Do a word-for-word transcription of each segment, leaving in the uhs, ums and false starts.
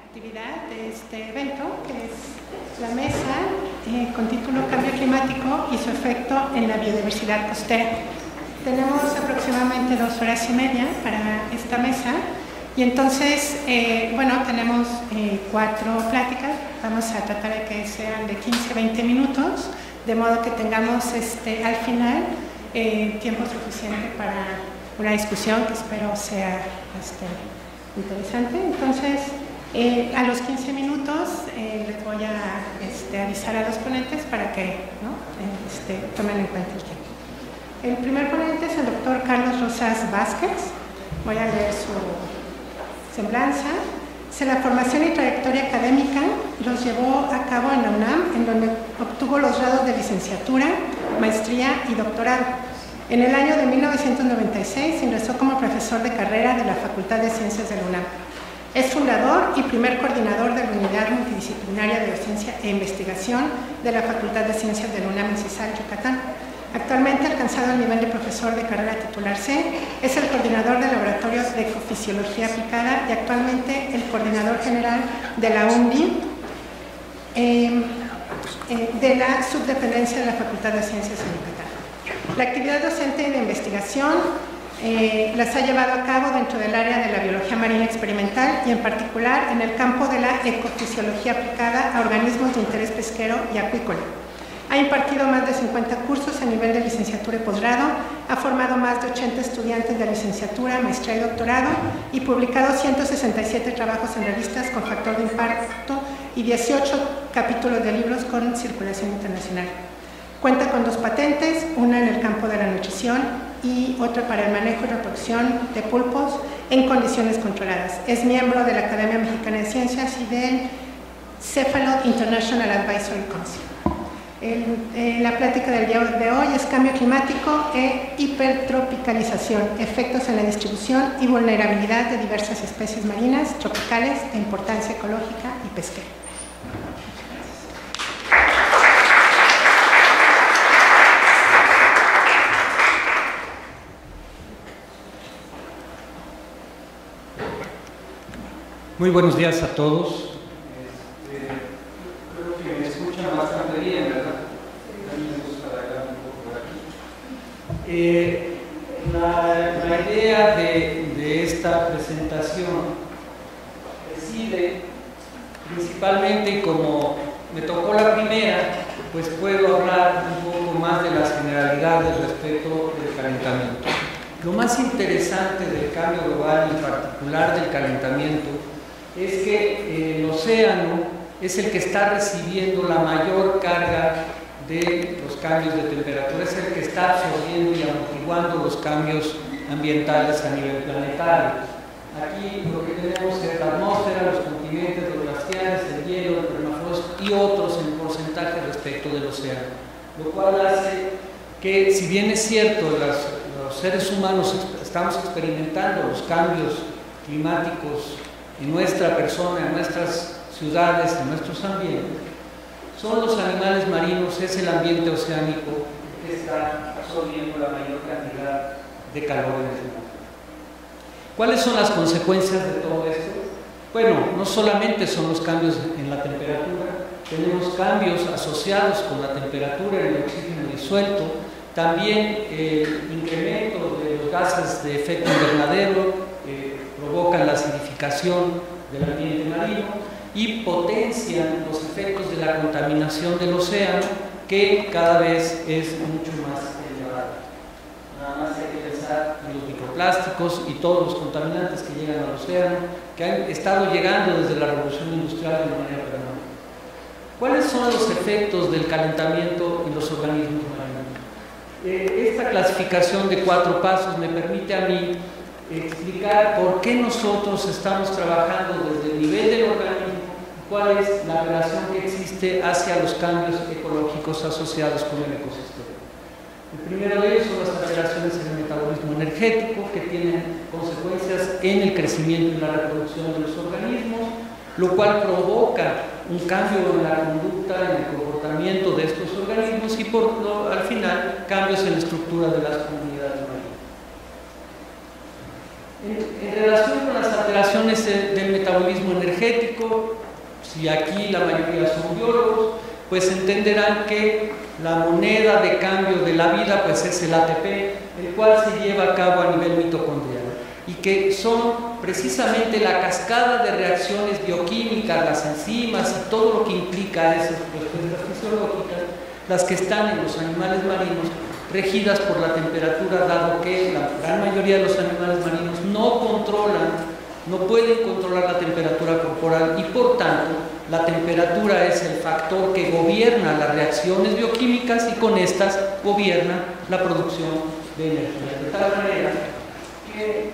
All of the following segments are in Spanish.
actividad de este evento, que es la mesa eh, con título Cambio Climático y su efecto en la biodiversidad costera. Tenemos aproximadamente dos horas y media para esta mesa y entonces, eh, bueno, tenemos eh, cuatro pláticas. Vamos a tratar de que sean de quince a veinte minutos, de modo que tengamos este, al final eh, tiempo suficiente para una discusión que espero sea este, interesante. Entonces, eh, a los quince minutos eh, les voy a este, avisar a los ponentes para que ¿no? este, tomen en cuenta el tiempo. El primer ponente es el doctor Carlos Rosas Vázquez. Voy a leer su semblanza. Se la formación y trayectoria académica los llevó a cabo en la UNAM, en donde obtuvo los grados de licenciatura, maestría y doctorado. En el año de mil novecientos noventa y seis ingresó como profesor de carrera de la Facultad de Ciencias de la UNAM. Es fundador y primer coordinador de la Unidad Multidisciplinaria de Docencia e Investigación de la Facultad de Ciencias de la UNAM en Cisal, Yucatán. Actualmente, alcanzado el nivel de profesor de carrera titular C, es el coordinador del Laboratorio de Ecofisiología Aplicada y actualmente el coordinador general de la U N D I, eh, eh, de la Subdependencia de la Facultad de Ciencias en Yucatán. La actividad docente y de investigación Eh, las ha llevado a cabo dentro del área de la biología marina experimental y en particular en el campo de la ecofisiología aplicada a organismos de interés pesquero y acuícola. Ha impartido más de cincuenta cursos a nivel de licenciatura y posgrado, ha formado más de ochenta estudiantes de licenciatura, maestría y doctorado y publicado ciento sesenta y siete trabajos en revistas con factor de impacto y dieciocho capítulos de libros con circulación internacional. Cuenta con dos patentes, una en el campo de la nutrición y otra para el manejo y reproducción de pulpos en condiciones controladas. Es miembro de la Academia Mexicana de Ciencias y del Cephalod International Advisory Council. El, eh, la plática del día de hoy es cambio climático e hipertropicalización, efectos en la distribución y vulnerabilidad de diversas especies marinas tropicales de importancia ecológica y pesquera. Muy buenos días a todos. Este, creo que me escuchan bastante bien, ¿verdad? A mí me gusta bailar un poco por aquí. Eh, la, la idea de, de esta presentación reside principalmente, y como me tocó la primera, pues puedo hablar un poco más de las generalidades respecto del calentamiento. Lo más interesante del cambio global, en particular del calentamiento, es que el océano es el que está recibiendo la mayor carga de los cambios de temperatura, es el que está absorbiendo y amortiguando los cambios ambientales a nivel planetario. Aquí lo que tenemos es la atmósfera, los continentes, los glaciares, el hielo, el permafrost y otros en porcentaje respecto del océano, lo cual hace que, si bien es cierto, las, los seres humanos estamos experimentando los cambios climáticos en nuestra persona, en nuestras ciudades, en nuestros ambientes, son los animales marinos, es el ambiente oceánico que está absorbiendo la mayor cantidad de calor en el mundo. ¿Cuáles son las consecuencias de todo esto? Bueno, no solamente son los cambios en la temperatura, tenemos cambios asociados con la temperatura, el oxígeno disuelto, también el incremento de los gases de efecto invernadero, provocan la acidificación del ambiente marino y potencian los efectos de la contaminación del océano, que cada vez es mucho más elevada. Nada más hay que pensar en los microplásticos y todos los contaminantes que llegan al océano, que han estado llegando desde la revolución industrial de manera permanente. ¿Cuáles son los efectos del calentamiento en los organismos marinos? Eh, esta clasificación de cuatro pasos me permite a mí explicar por qué nosotros estamos trabajando desde el nivel del organismo, cuál es la relación que existe hacia los cambios ecológicos asociados con el ecosistema. El primero de ellos son las alteraciones en el metabolismo energético, que tienen consecuencias en el crecimiento y la reproducción de los organismos, lo cual provoca un cambio en la conducta, en el comportamiento de estos organismos y por lo, al final cambios en la estructura de las comunidades marinas. En, en relación con las alteraciones de, del metabolismo metabolismo energético, si aquí la mayoría son biólogos, pues entenderán que la moneda de cambio de la vida pues es el A T P, el cual se lleva a cabo a nivel mitocondrial, y que son precisamente la cascada de reacciones bioquímicas, las enzimas y todo lo que implica esas respuestas fisiológicas, las que están en los animales marinos, regidas por la temperatura, dado que la gran mayoría de los animales marinos no controlan, no pueden controlar la temperatura corporal, y por tanto la temperatura es el factor que gobierna las reacciones bioquímicas y con estas gobierna la producción de energía. De tal manera que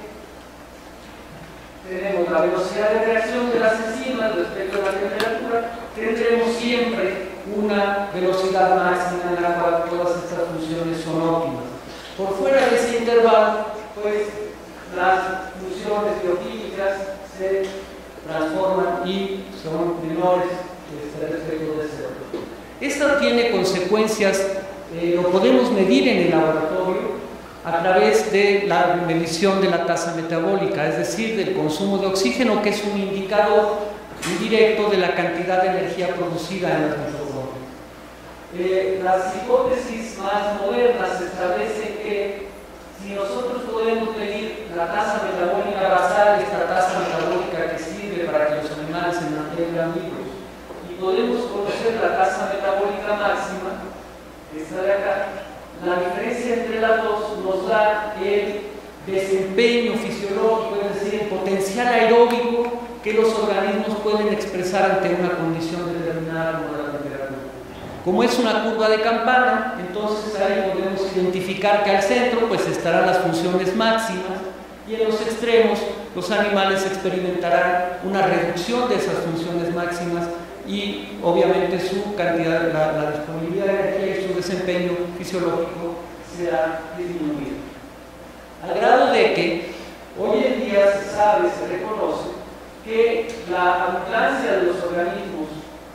tenemos la velocidad de reacción de las enzimas respecto a la temperatura, tendremos siempre una velocidad máxima en la cual todas estas funciones son óptimas. Por fuera de ese intervalo, pues las funciones bioquímicas se transforman y son menores respecto de cero. Esto tiene consecuencias, eh, lo podemos medir en el laboratorio a través de la medición de la tasa metabólica, es decir, del consumo de oxígeno, que es un indicador indirecto de la cantidad de energía producida en las mitocondrias. Eh, las hipótesis más modernas establecen que si nosotros podemos medir la tasa metabólica basal, esta tasa metabólica que sirve para que los animales se mantengan vivos, y podemos conocer la tasa metabólica máxima, esta de acá, la diferencia entre las dos nos da el desempeño fisiológico, es decir, el potencial aeróbico que los organismos pueden expresar ante una condición determinada como la temperatura. Como es una curva de campana, entonces ahí podemos identificar que al centro pues estarán las funciones máximas, y en los extremos los animales experimentarán una reducción de esas funciones máximas y obviamente su cantidad, la, la disponibilidad de energía y su desempeño fisiológico será disminuido. Al grado de que hoy en día se sabe, se reconoce que la abundancia de los organismos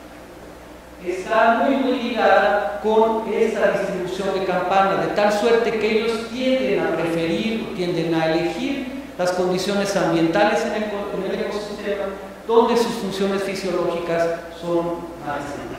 está muy, muy ligada con esta distribución de campana, de tal suerte que ellos tienden a preferir, tienden a elegir las condiciones ambientales en el, en el ecosistema donde sus funciones fisiológicas son máximas.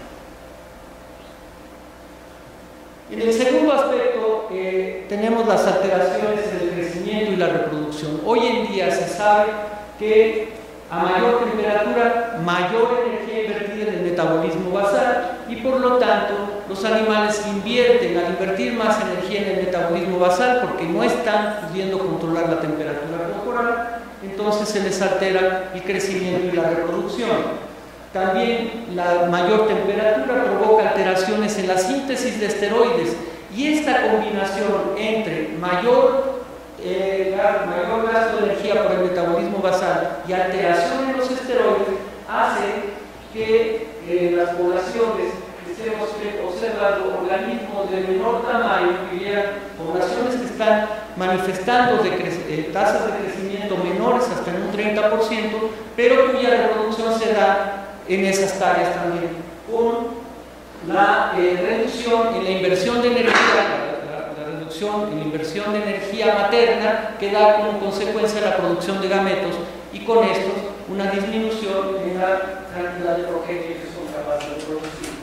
En el segundo aspecto eh, tenemos las alteraciones en el crecimiento y la reproducción. Hoy en día se sabe que a mayor temperatura, mayor energía invertida en el metabolismo basal, y por lo tanto los animales invierten al invertir más energía en el metabolismo basal porque no están pudiendo controlar la temperatura corporal, entonces se les altera el crecimiento y la reproducción. También la mayor temperatura provoca alteraciones en la síntesis de esteroides, y esta combinación entre mayor Eh, mayor gasto de energía por el metabolismo basal y alteración en los esteroides hace que eh, las poblaciones que estemos observando organismos de menor tamaño, que hubieran poblaciones que están manifestando de eh, tasas de crecimiento menores hasta en un treinta por ciento, pero cuya reproducción se da en esas tareas también, con la eh, reducción en la inversión de energía, en la inversión de energía materna, que da como consecuencia la producción de gametos, y con esto una disminución en la cantidad de progenies que son capaces de producir.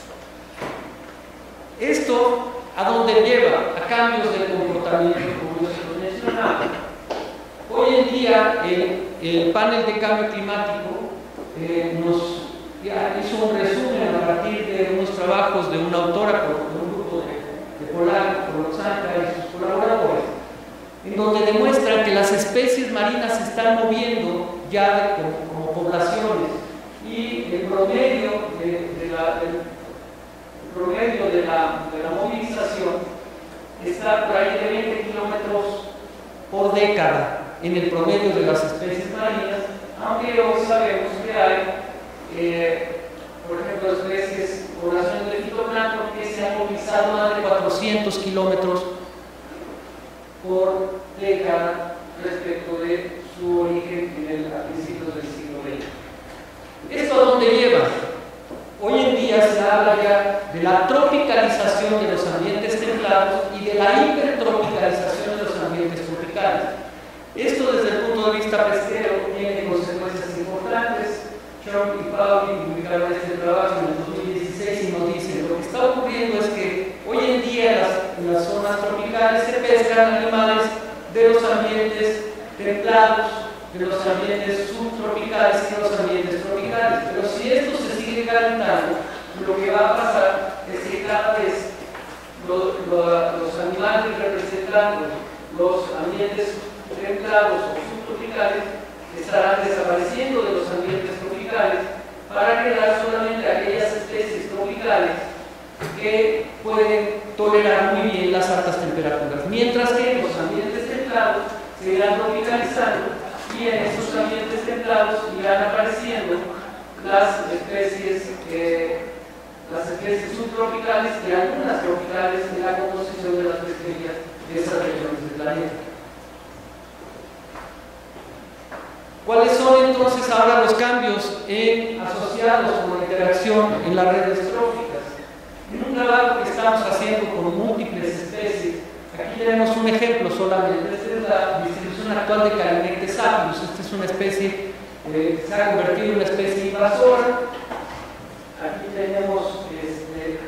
¿Esto a dónde lleva? A cambios de comportamiento, como ya se lo mencionaba. Hoy en día el, el panel de cambio climático eh, nos ya hizo un resumen a partir de unos trabajos de una autora, de un grupo de de Polanco, Rolosanta y sus colaboradores, en donde demuestran que las especies marinas se están moviendo ya de, como, como poblaciones, y el promedio de, de la, el, el promedio de la, de la movilización está por ahí de veinte kilómetros por década en el promedio de las especies marinas, aunque hoy sabemos que hay eh, por ejemplo, especies, poblaciones de fitoplancton que se han movilizado más de cuatrocientos kilómetros por década respecto de su origen en el, a principios del siglo veinte. ¿Esto a dónde lleva? Hoy en día se habla ya de la tropicalización de los ambientes templados y de la hipertropicalización de los ambientes tropicales. Esto desde el punto de vista pesquero tiene consecuencias importantes. Chong y Pauli publicaron este trabajo en el dos mil dieciséis y nos dicen lo que está ocurriendo es que hoy en día en las, en las zonas tropicales se pescan animales de los ambientes templados, de los ambientes subtropicales y de los ambientes tropicales. Pero si esto se sigue calentando, lo que va a pasar es que cada vez lo, lo, los animales representando los ambientes templados o subtropicales estarán desapareciendo de los ambientes tropicales para quedar solamente aquellas especies tropicales que pueden tolerar muy bien las altas temperaturas, mientras que los ambientes templados se irán tropicalizando y en estos ambientes templados irán apareciendo las especies, eh, las especies subtropicales y algunas tropicales en la composición de las pesquerías de esas regiones del planeta. ¿Cuáles son entonces ahora los cambios en, asociados con la interacción en las redes tróficas? En un trabajo que estamos haciendo con múltiples especies, aquí tenemos un ejemplo solamente. Esta es la distribución actual de Calinectes apius. Esta es una especie eh, que se ha convertido en una especie invasora. Aquí tenemos este,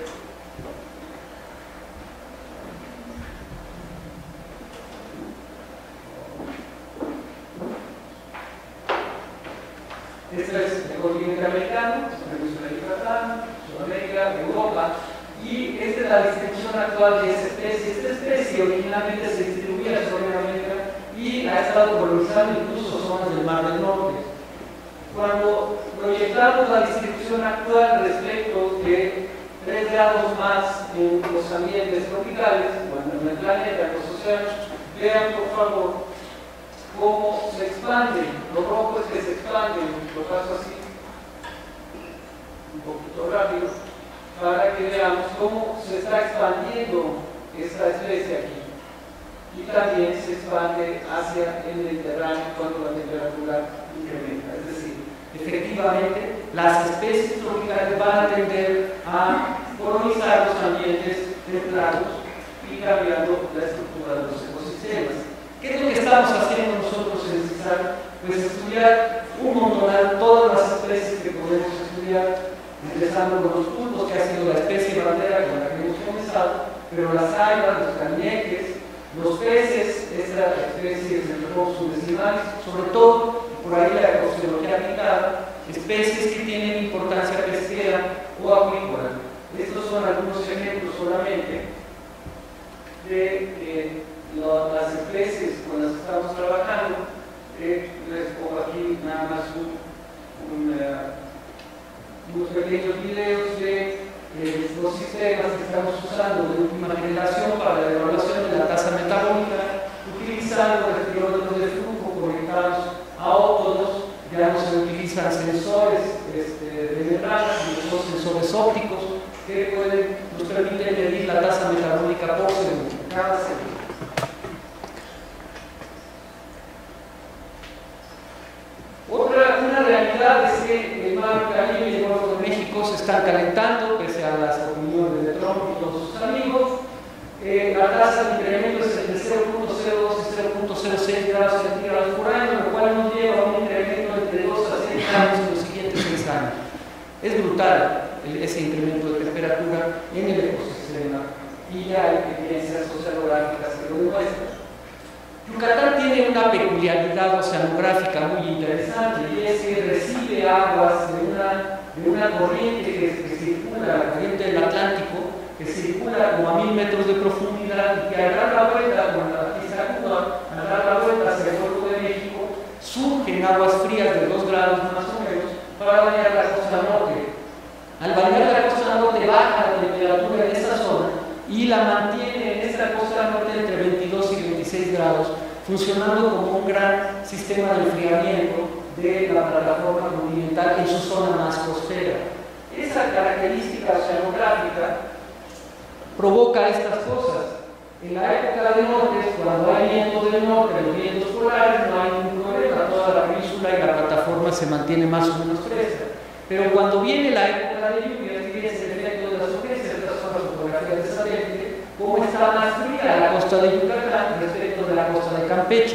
Este es el continente americano, Península de Yucatán, Sudamérica, Europa, y esta es la distribución actual de esta especie. Esta especie originalmente se distribuía sobre América y ha estado colonizando incluso zonas del Mar del Norte. Cuando proyectamos la distribución actual respecto de tres grados más en los ambientes tropicales, bueno, en el planeta, en los océanos, vean por favor cómo se expande. Lo rojo es que se expande, lo paso así, un poquito rápido, para que veamos cómo se está expandiendo esta especie aquí. Y también se expande hacia el Mediterráneo cuando la temperatura incrementa. Es decir, efectivamente, las especies tropicales van a tender a colonizar los ambientes templados y cambiando la estructura de los ecosistemas. ¿Qué es lo que estamos haciendo nosotros en CISAR? Pues estudiar un montón, todas las especies que podemos estudiar, empezando con los pulpos, que ha sido la especie bandera con la que hemos comenzado, pero las algas, los cañeques, los peces, esta especie de los subdecimales, sobre todo, por ahí la ecosiología aplicada, especies que tienen importancia pesquera o acuícola. Estos son algunos ejemplos solamente de eh, lo, las especies con las que estamos trabajando. Eh, les pongo aquí nada más un, un, uh, unos pequeños videos de eh, los sistemas que estamos usando de última generación para la evaluación de la tasa metabólica, utilizando respirómetros de flujo conectados a óptodos. Ya no se utilizan sensores este, de membrana, sino son sensores ópticos que pueden, nos permiten medir la tasa metabólica por segundo, cada segundo. Otra una realidad es que el mar Caribe y el Golfo de México se están calentando, pese a las opiniones de Trump y todos sus amigos. Eh, la tasa de incremento es entre cero punto cero dos y cero punto cero seis grados centígrados por año, lo cual nos lleva a un incremento entre dos a seis años en los siguientes seis años. Es brutal el, ese incremento de temperatura en el ecosistema y ya hay evidencias oceanográficas que lo demuestran. Yucatán tiene una peculiaridad oceanográfica muy interesante y es que recibe aguas de una, de una corriente que, que circula, la corriente del Atlántico, que circula como a mil metros de profundidad y que al dar la vuelta, con la pista Cuba, al dar la vuelta hacia el Golfo de México, surgen aguas frías de dos grados más o menos para bañar la costa norte. Al bañar la costa norte baja la temperatura en esa zona y la mantiene en esta costa norte entre veintidós y veintiséis grados, funcionando como un gran sistema de enfriamiento de la plataforma continental en su zona más costera. Esa característica oceanográfica provoca estas cosas. En la época de norte, cuando hay vientos del norte, los vientos polares, no hay ningún problema, toda la península y la plataforma se mantiene más o menos fresca. Pero cuando viene la época de lluvia, fíjense el efecto de las urgencias, estas son las fotografías de satélite, cómo está más fría la costa de Yucatán respecto de la costa de Campeche.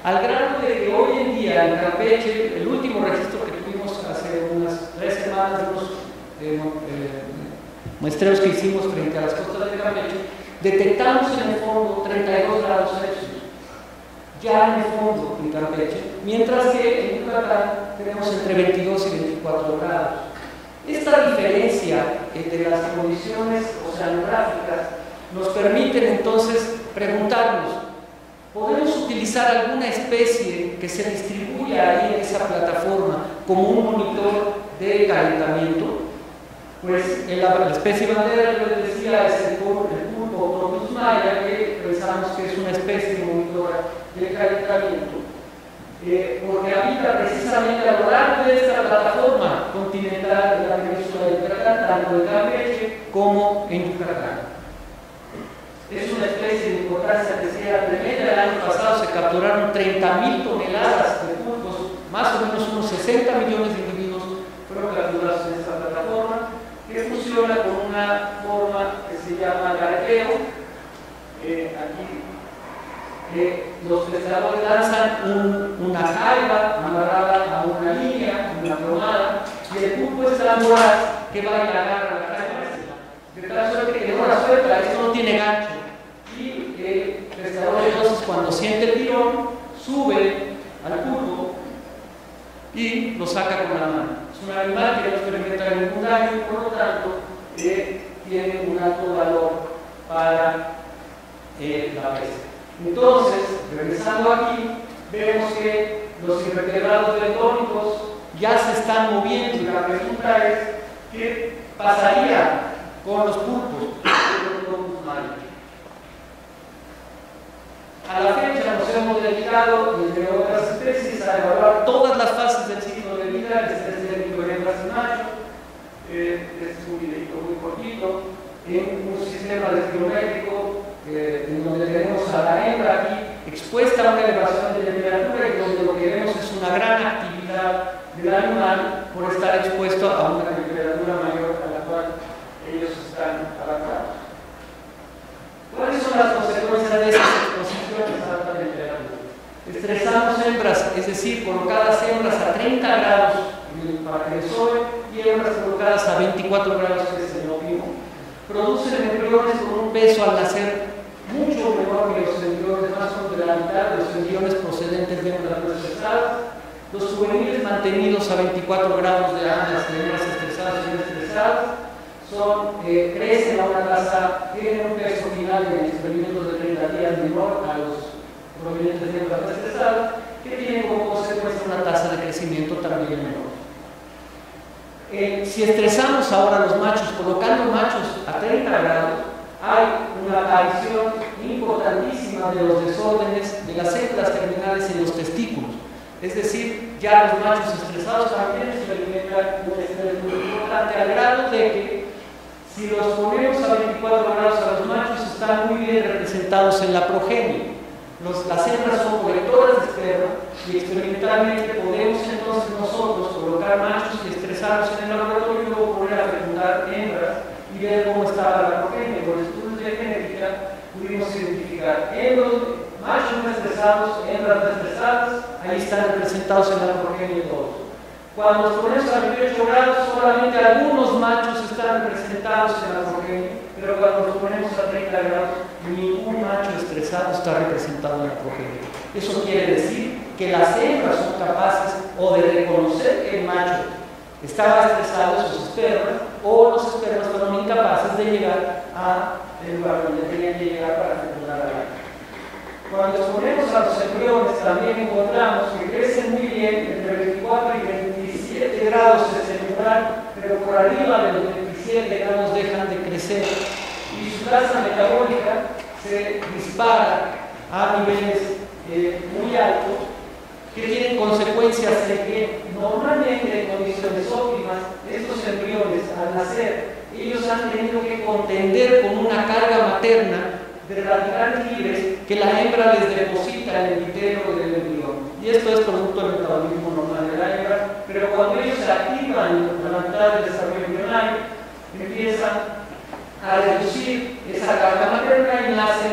al grado de que hoy en día en Campeche, el último registro que tuvimos hace unas tres semanas, unos eh, eh, muestreos que hicimos frente a las costas de Campeche, detectamos en el fondo treinta y dos grados Celsius, ya en el fondo en Campeche, mientras que en Yucatán tenemos entre veintidós y veinticuatro grados. Esta diferencia entre las condiciones oceanográficas nos permiten entonces preguntarnos, ¿podemos utilizar alguna especie que se distribuya ahí en esa plataforma como un monitor de calentamiento? Pues en la, la especie bandera, yo les decía, es el pulpo Octopus maya, que pensamos que es una especie monitora de calentamiento, eh, porque habita precisamente a lo largo de esta plataforma continental de la península de Yucatán, tanto en Campeche como en Yucatán. Es una especie de importancia pesquera tremenda. El año pasado se capturaron treinta mil toneladas de pulpos, más o menos unos sesenta millones de individuos fueron capturados en esta plataforma, que funciona con una forma que se llama gareteo. Eh, aquí eh, los pescadores lanzan un, una jaiba amarrada a una línea, una plomada, y el pulpo es tan voraz que va y agarra la jaiba. De tal suerte que no la suelta, esto no tiene gancho. Y el pescador entonces, cuando siente el tirón, sube al pulpo y lo saca con la mano. Es un animal que no experimenta ningún daño y por lo tanto eh, tiene un alto valor para eh, la pesca. Entonces, regresando aquí, vemos que los invertebrados bentónicos ya se están moviendo y la pregunta es ¿qué pasaría con los pulpos? A la fecha nos hemos dedicado, entre otras especies, a evaluar todas las fases del ciclo de vida, el estrés hídrico de hembras y macho. Eh, este es un videito muy cortito, en un sistema descriométrico eh, en donde tenemos a la hembra aquí expuesta a una elevación de temperatura y donde lo que vemos es una gran actividad del animal por estar expuesto a una temperatura mayor a la cual ellos están adaptados. ¿Cuáles son las consecuencias de esas exposiciones a alta temperatura? Estresamos hembras, es decir, colocadas hembras a treinta grados en el parque de Zoe y hembras colocadas a veinticuatro grados, que es el óptimo. Producen embriones con un peso al nacer mucho menor que los embriones, más o menos de la mitad de los embriones procedentes de hembras no estresadas. Los juveniles mantenidos a veinticuatro grados de ambas, de hembras estresadas y no estresadas, Son, eh, crecen a una tasa, tienen un peso final en experimentos de treinta días menor a los provenientes de hembras no estresadas, que tienen como consecuencia una tasa de crecimiento también menor. Eh, si estresamos ahora a los machos, colocando machos a treinta grados, hay una aparición importantísima de los desórdenes de las células terminales en los testículos. Es decir, ya los machos estresados también experimentan un estrés muy importante, al grado de que si los ponemos a veinticuatro grados a los machos, están muy bien representados en la progenie. Los, las hembras son colectoras de esperma y experimentalmente podemos entonces nosotros colocar machos y estresarlos en el laboratorio y luego poner a fecundar hembras y ver cómo estaba la progenie. Por estudios de genética pudimos identificar en los machos no estresados, hembras no estresadas, ahí están representados en la progenie todos. Cuando los ponemos a veintiocho grados, solamente algunos machos están representados en la progenie, pero cuando los ponemos a treinta grados, ningún macho estresado está representado en la progenie. Eso quiere decir que las hembras son capaces o de reconocer que el macho estaba estresado en sus espermas, o los espermas fueron incapaces de llegar al lugar donde tenían que llegar para fecundar a la hembra. Cuando exponemos a los embriones, también encontramos que crecen muy bien entre veinticuatro y veintisiete grados es el umbral, pero por arriba de los veintisiete grados dejan de crecer y su tasa metabólica se dispara a niveles eh, muy altos, que tienen consecuencias de que normalmente en condiciones óptimas estos embriones al nacer ellos han tenido que contender con una carga materna de radicales libres que la hembra les deposita en el interior del embrión. Y esto es producto del metabolismo normal de la hembra, pero cuando ellos se activan en la mitad del desarrollo embrionario, empiezan a reducir esa carga materna y nacen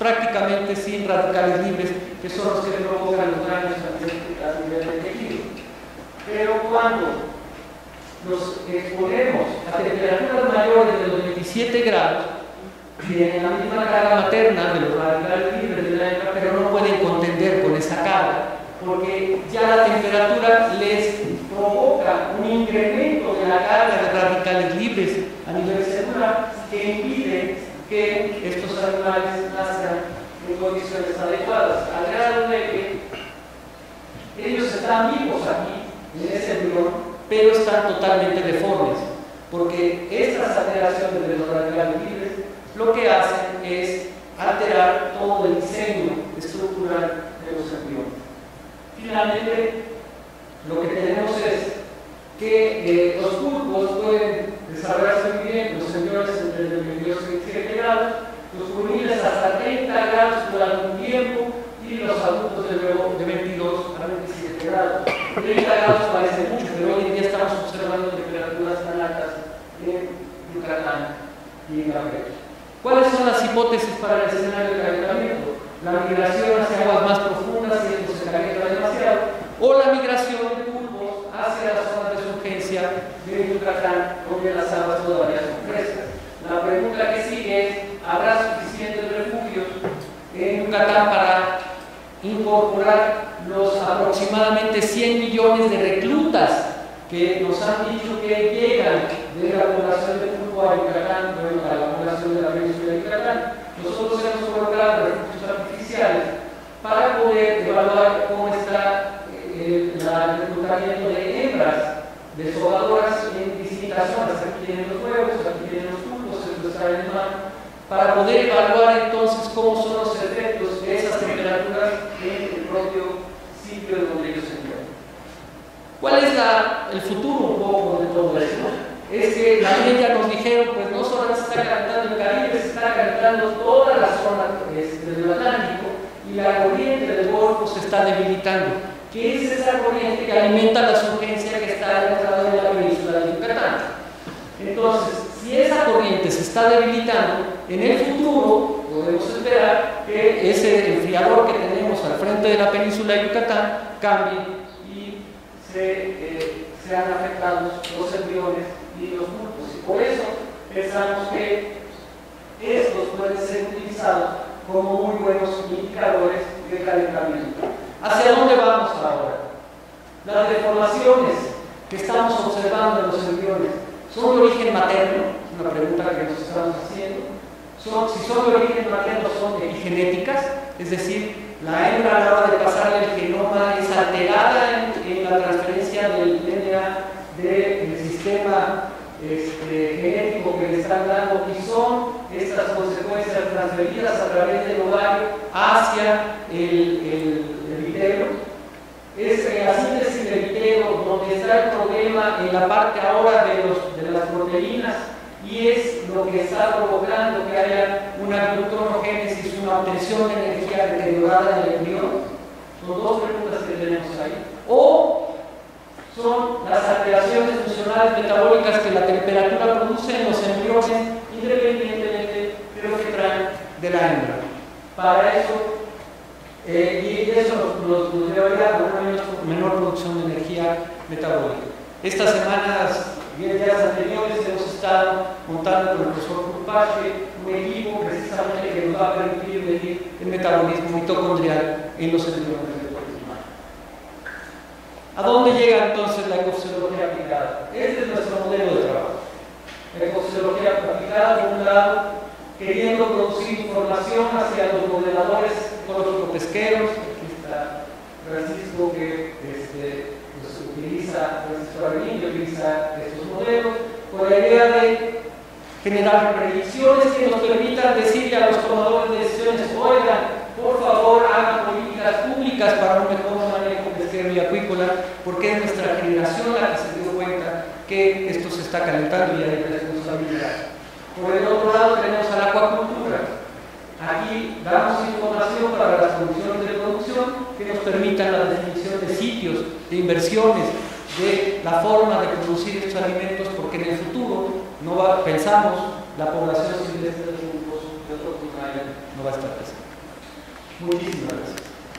prácticamente sin radicales libres, que son los que provocan los daños a nivel del tejido. Pero cuando nos exponemos a temperaturas mayores de los veintisiete grados, tienen la misma carga materna de los radicales libres de la hembra, pero no pueden contender con esa carga, porque ya la temperatura les provoca un incremento de la carga de radicales libres a nivel celular que impide que estos animales nazcan en condiciones adecuadas, al grado de que ellos están vivos aquí, en ese embrión, pero están totalmente deformes, porque estas alteraciones de los radicales libres lo que hacen es alterar todo el diseño estructural de los embriones. Finalmente, lo que tenemos es que eh, los pulpos pueden desarrollarse muy bien, los embriones entre veintidós y veintisiete grados, los juveniles hasta treinta grados durante un tiempo y los adultos de luego de veintidós a veintisiete grados. treinta grados parece mucho, pero hoy en día estamos observando temperaturas tan altas en Yucatán y en Campeche. ¿Cuáles son las hipótesis para el escenario de calentamiento? La migración hacia aguas más profundas si esto se calienta demasiado, o la migración de pulpos hacia las zonas de surgencia de Yucatán, donde las aguas todavía son frescas. La pregunta que sigue es, ¿habrá suficientes refugios en Yucatán para incorporar los aproximadamente cien millones de reclutas que nos han dicho que llegan de la población de pulpo a Yucatán, bueno, a la población de la península de Yucatán? Nosotros hemos colocado refugios artificiales para poder evaluar cómo está eh, el reclutamiento de hembras desovadoras en distintas zonas. Aquí tienen los huevos, aquí tienen los pulpos, esto está en el mar, para poder evaluar entonces cómo son los efectos de esas temperaturas en el propio sitio donde ellos se encuentran. ¿Cuál es la, el futuro un poco de todo esto? Es que también ya nos dijeron, pues no solo se está calentando el Caribe, se está calentando toda la zona del Atlántico y la corriente del Golfo se está debilitando. ¿Qué es esa corriente que alimenta la surgencia que está dentro de la península de Yucatán? Entonces, si esa corriente se está debilitando, en el futuro podemos esperar que ese enfriador que tenemos al frente de la península de Yucatán cambie y se, eh, sean afectados los embriones y los pulpos. Y por eso pensamos que estos pueden ser utilizados como muy buenos indicadores de calentamiento. ¿Hacia dónde vamos ahora? Las deformaciones que estamos observando en los embriones son de origen materno, es una pregunta que nos estamos haciendo. Son, si son de origen materno, son epigenéticas, es decir, la hembra a la hora de pasarle el genoma es alterada en, en la transferencia del D N A del sistema este, genético que le están dando, y son estas consecuencias transferidas a través del ovario hacia el, el, el vitelo. Es en la síntesis del vitelo donde está el problema en la parte ahora de, los, de las proteínas, y es lo que está provocando que haya una gluconogénesis, una obtención de energía deteriorada en el embrión. Son dos preguntas que tenemos ahí. O son las alteraciones funcionales metabólicas que la temperatura produce en los embriones, independientemente de lo que traen de la hembra. Para eso, eh, y eso nos, nos, nos debería dar una menor, menor producción de energía metabólica. Estas semanas, diez días anteriores, hemos estado montando con el profesor Kurpache un equipo precisamente que nos va a permitir medir el metabolismo mitocondrial en los embriones del cuerpo humano. ¿A dónde llega entonces la ecofisiología aplicada? Este es nuestro modelo de trabajo. La ecofisiología aplicada, por un lado, queriendo producir información hacia los modeladores ecológico-pesqueros. Aquí está Francisco, que este, pues, utiliza, Francisco Arvin, que utiliza estos modelos, con la idea de generar predicciones que nos permitan decirle a los tomadores de decisiones: oigan, por favor, hagan políticas públicas para un mejor manejo pesquero y acuícola, porque es nuestra generación la que se dio cuenta que esto se está calentando y hay responsabilidad. Por el otro lado tenemos a la acuacultura. Aquí damos información para las condiciones de producción que nos permitan la definición de sitios, de inversiones, de la forma de producir estos alimentos, porque en el futuro no va, pensamos la población silvestre de pulpos de otro no va a estar presente. Muchísimas gracias.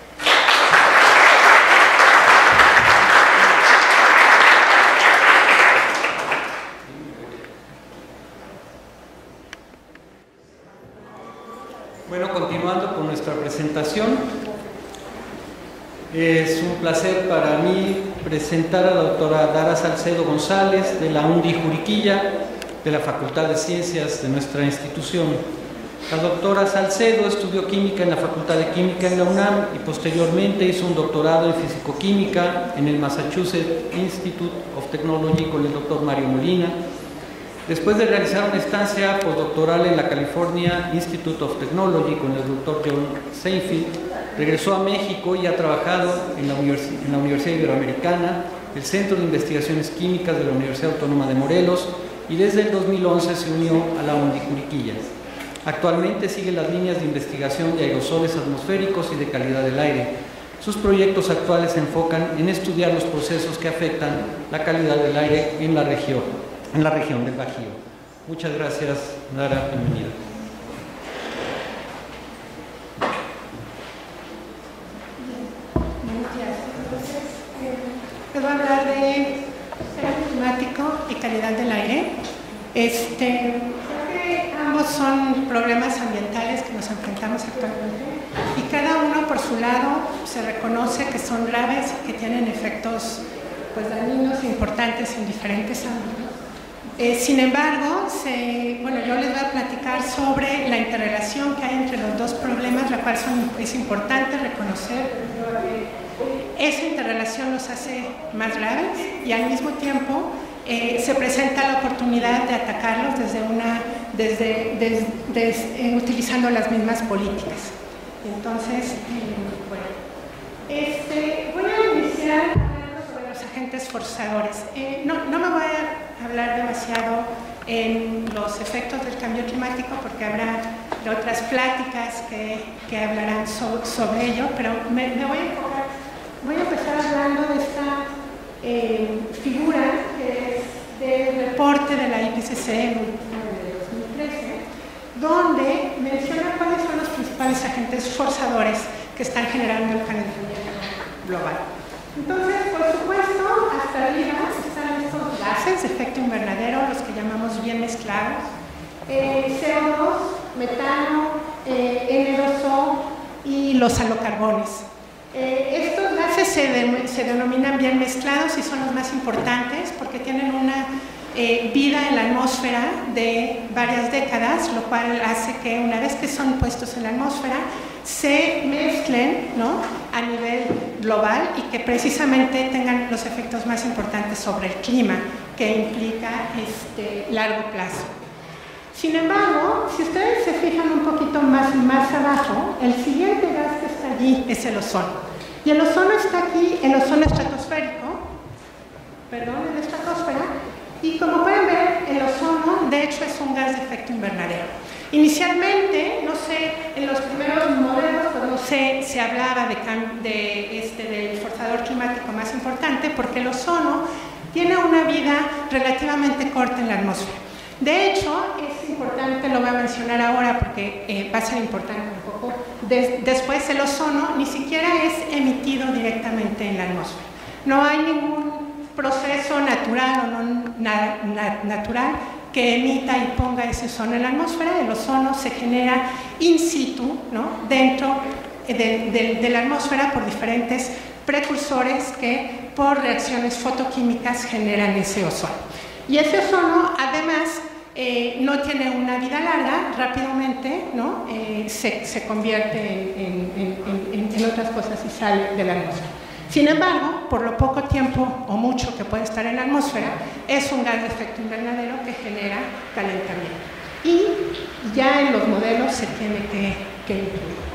Bueno, continuando con nuestra presentación, es un placer para mí presentar a la doctora Dara Salcedo González de la UNDI Juriquilla, de la Facultad de Ciencias de nuestra institución. La doctora Salcedo estudió química en la Facultad de Química en la UNAM y posteriormente hizo un doctorado en fisicoquímica en el Massachusetts Institute of Technology con el doctor Mario Molina. Después de realizar una estancia postdoctoral en la California Institute of Technology con el doctor John Seinfeld, regresó a México y ha trabajado en la, Univers en la Universidad Iberoamericana, el Centro de Investigaciones Químicas de la Universidad Autónoma de Morelos, y desde el dos mil once se unió a la UNDI Juriquilla. Actualmente sigue las líneas de investigación de aerosoles atmosféricos y de calidad del aire. Sus proyectos actuales se enfocan en estudiar los procesos que afectan la calidad del aire en la región, en la región del Bajío. Muchas gracias, Dara, bienvenida. Les voy a hablar de cambio climático y calidad del aire. Este, creo que ambos son problemas ambientales que nos enfrentamos actualmente y cada uno por su lado se reconoce que son graves y que tienen efectos pues, dañinos e importantes en diferentes ámbitos. Eh, sin embargo, se, bueno, yo les voy a platicar sobre la interrelación que hay entre los dos problemas, la cual son, es importante reconocer. Esa interrelación los hace más graves y al mismo tiempo eh, se presenta la oportunidad de atacarlos desde una, desde, des, des, eh, utilizando las mismas políticas. Entonces, eh, bueno, este, voy a iniciar hablando sobre los agentes forzadores. Eh, no, no me voy a hablar demasiado en los efectos del cambio climático porque habrá de otras pláticas que, que hablarán so, sobre ello, pero me, me voy a enfocar. Voy a empezar hablando de esta eh, figura que es del reporte de la I P C C de dos mil trece, donde menciona cuáles son los principales agentes forzadores que están generando el calentamiento global. Entonces, por supuesto, hasta arriba están estos gases de efecto invernadero, los que llamamos bien mezclados, eh, C O dos, metano, eh, N dos O y los halocarbones. Eh, estos gases se, de, se denominan bien mezclados y son los más importantes porque tienen una eh, vida en la atmósfera de varias décadas, lo cual hace que una vez que son puestos en la atmósfera se mezclen, ¿no?, a nivel global y que precisamente tengan los efectos más importantes sobre el clima, que implica este, largo plazo. Sin embargo, si ustedes se fijan un poquito más, más abajo, el siguiente gas que está allí es el ozono. Y el ozono está aquí, el ozono estratosférico, perdón, en la estratosfera, y como pueden ver, el ozono de hecho es un gas de efecto invernadero. Inicialmente, no sé, en los primeros modelos, pues no sé, se hablaba de, de este, del forzador climático más importante porque el ozono tiene una vida relativamente corta en la atmósfera. De hecho, es importante, lo voy a mencionar ahora porque eh, va a ser importante un poco, de, después el ozono ni siquiera es emitido directamente en la atmósfera. No hay ningún proceso natural o no na, na, natural que emita y ponga ese ozono en la atmósfera. El ozono se genera in situ, ¿no?, dentro de, de, de la atmósfera por diferentes precursores que por reacciones fotoquímicas generan ese ozono. Y ese ozono, además, eh, no tiene una vida larga, rápidamente, ¿no?, eh, se, se convierte en, en, en, en otras cosas y sale de la atmósfera. Sin embargo, por lo poco tiempo o mucho que puede estar en la atmósfera, es un gas de efecto invernadero que genera calentamiento. Y ya en los modelos se tiene que, que incluir.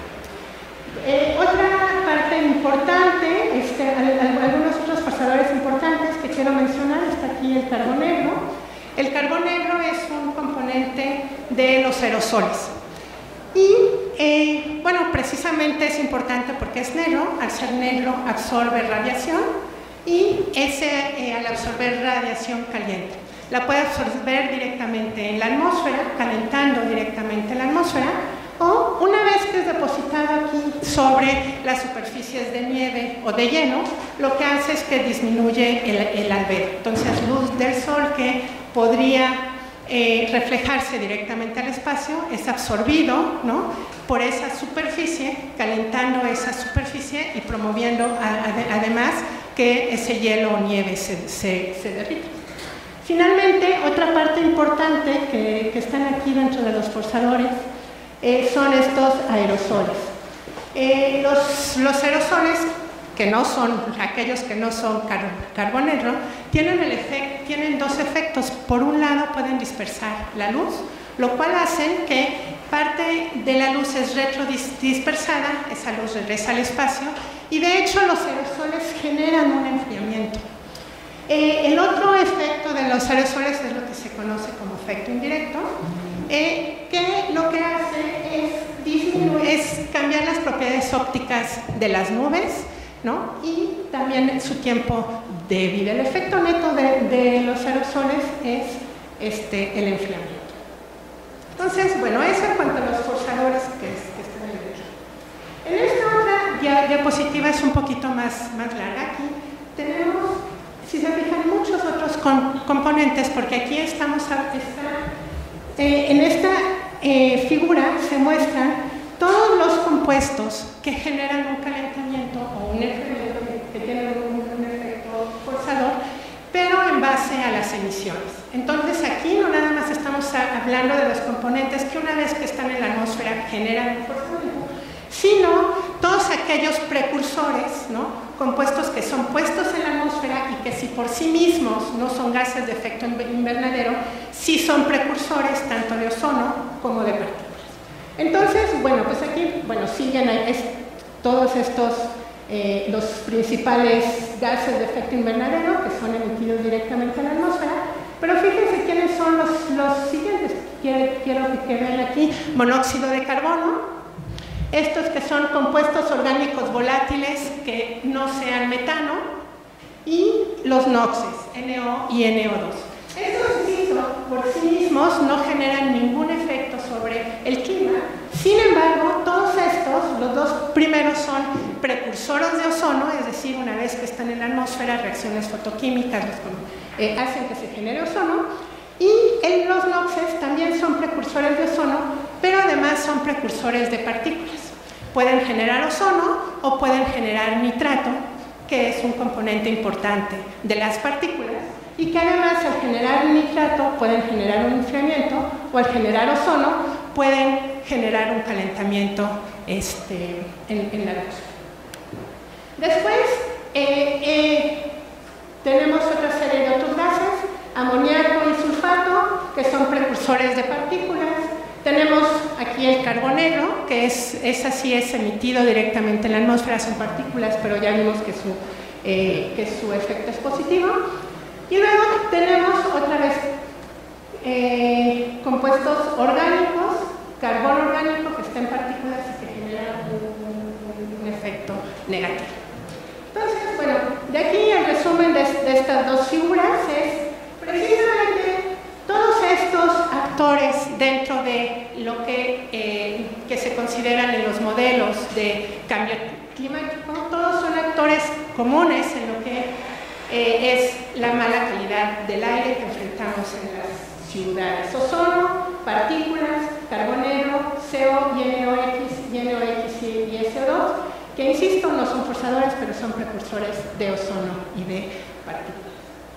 Eh, otra parte importante, este, algunos otros forzadores importantes que quiero mencionar, está aquí el carbón negro. El carbón negro es un componente de los aerosoles. Y, eh, bueno, precisamente es importante porque es negro, al ser negro absorbe radiación y ese, eh, al absorber radiación caliente. La puede absorber directamente en la atmósfera, calentando directamente la atmósfera, o una vez que es depositado aquí sobre las superficies de nieve o de hielo, lo que hace es que disminuye el, el albedo. Entonces, luz del sol que podría eh, reflejarse directamente al espacio es absorbido, ¿no?, por esa superficie, calentando esa superficie y promoviendo a, a, además que ese hielo o nieve se, se, se derrita. Finalmente, otra parte importante que, que están aquí dentro de los forzadores eh, son estos aerosoles. Eh, los, los aerosoles, que no son, aquellos que no son car carbonero, tienen, el efect, tienen dos efectos. Por un lado, pueden dispersar la luz, lo cual hace que parte de la luz es retrodispersada, esa luz regresa al espacio, y de hecho los aerosoles generan un enfriamiento. Eh, el otro efecto de los aerosoles es lo que se conoce como efecto indirecto, eh, que lo que hace es, disminuir, es cambiar las propiedades ópticas de las nubes, ¿no?, y también su tiempo de vida. El efecto neto de, de los aerosoles es este, el enfriamiento. Entonces, bueno, eso en cuanto a los forzadores que, que están en el. En esta otra dia diapositiva es un poquito más, más larga. Aquí tenemos, si se fijan, muchos otros con, componentes, porque aquí estamos a, está, eh, en esta eh, figura se muestran todos los compuestos que generan un calentamiento o un enfriamiento que, que tienen un, un efecto forzador, pero en base a las emisiones. Entonces aquí no nada más estamos hablando de los componentes que una vez que están en la atmósfera generan un forzamiento, sino todos aquellos precursores, ¿no?, compuestos que son puestos en la atmósfera y que si por sí mismos no son gases de efecto invernadero, sí son precursores tanto de ozono como de partículas. Entonces, bueno, pues aquí, bueno, siguen es, todos estos, eh, los principales gases de efecto invernadero que son emitidos directamente a la atmósfera, pero fíjense quiénes son los, los siguientes. Quiero, quiero que vean aquí monóxido de carbono, estos que son compuestos orgánicos volátiles que no sean metano, y los noxes, N O y N O dos. Estos, insisto, por sí mismos no generan ningún efecto sobre el clima. Sin embargo, todos estos, los dos primeros son precursores de ozono, es decir, una vez que están en la atmósfera, reacciones fotoquímicas los, eh, hacen que se genere ozono, y en los noxes también son precursores de ozono, pero además son precursores de partículas. Pueden generar ozono o pueden generar nitrato, que es un componente importante de las partículas, y que además al generar nitrato pueden generar un enfriamiento, o al generar ozono pueden generar un calentamiento este, en, en la atmósfera. Después eh, eh, tenemos otra serie de otros gases, amoníaco y sulfato, que son precursores de partículas. Tenemos aquí el carbonero, que es, es así, es emitido directamente en la atmósfera, son partículas, pero ya vimos que su, eh, que su efecto es positivo. Y luego tenemos otra vez eh, compuestos orgánicos, carbono orgánico que está en partículas y que genera un, un, un efecto negativo. Entonces, bueno, de aquí el resumen de, de estas dos figuras es precisamente todos estos actores dentro de lo que, eh, que se consideran en los modelos de cambio climático, todos son actores comunes en lo que eh, es la mala calidad del aire que enfrentamos en las ciudades. Ozono, partículas, carbonero, C O y N O X, y N O X y S O dos, que insisto, no son forzadores, pero son precursores de ozono y de partículas.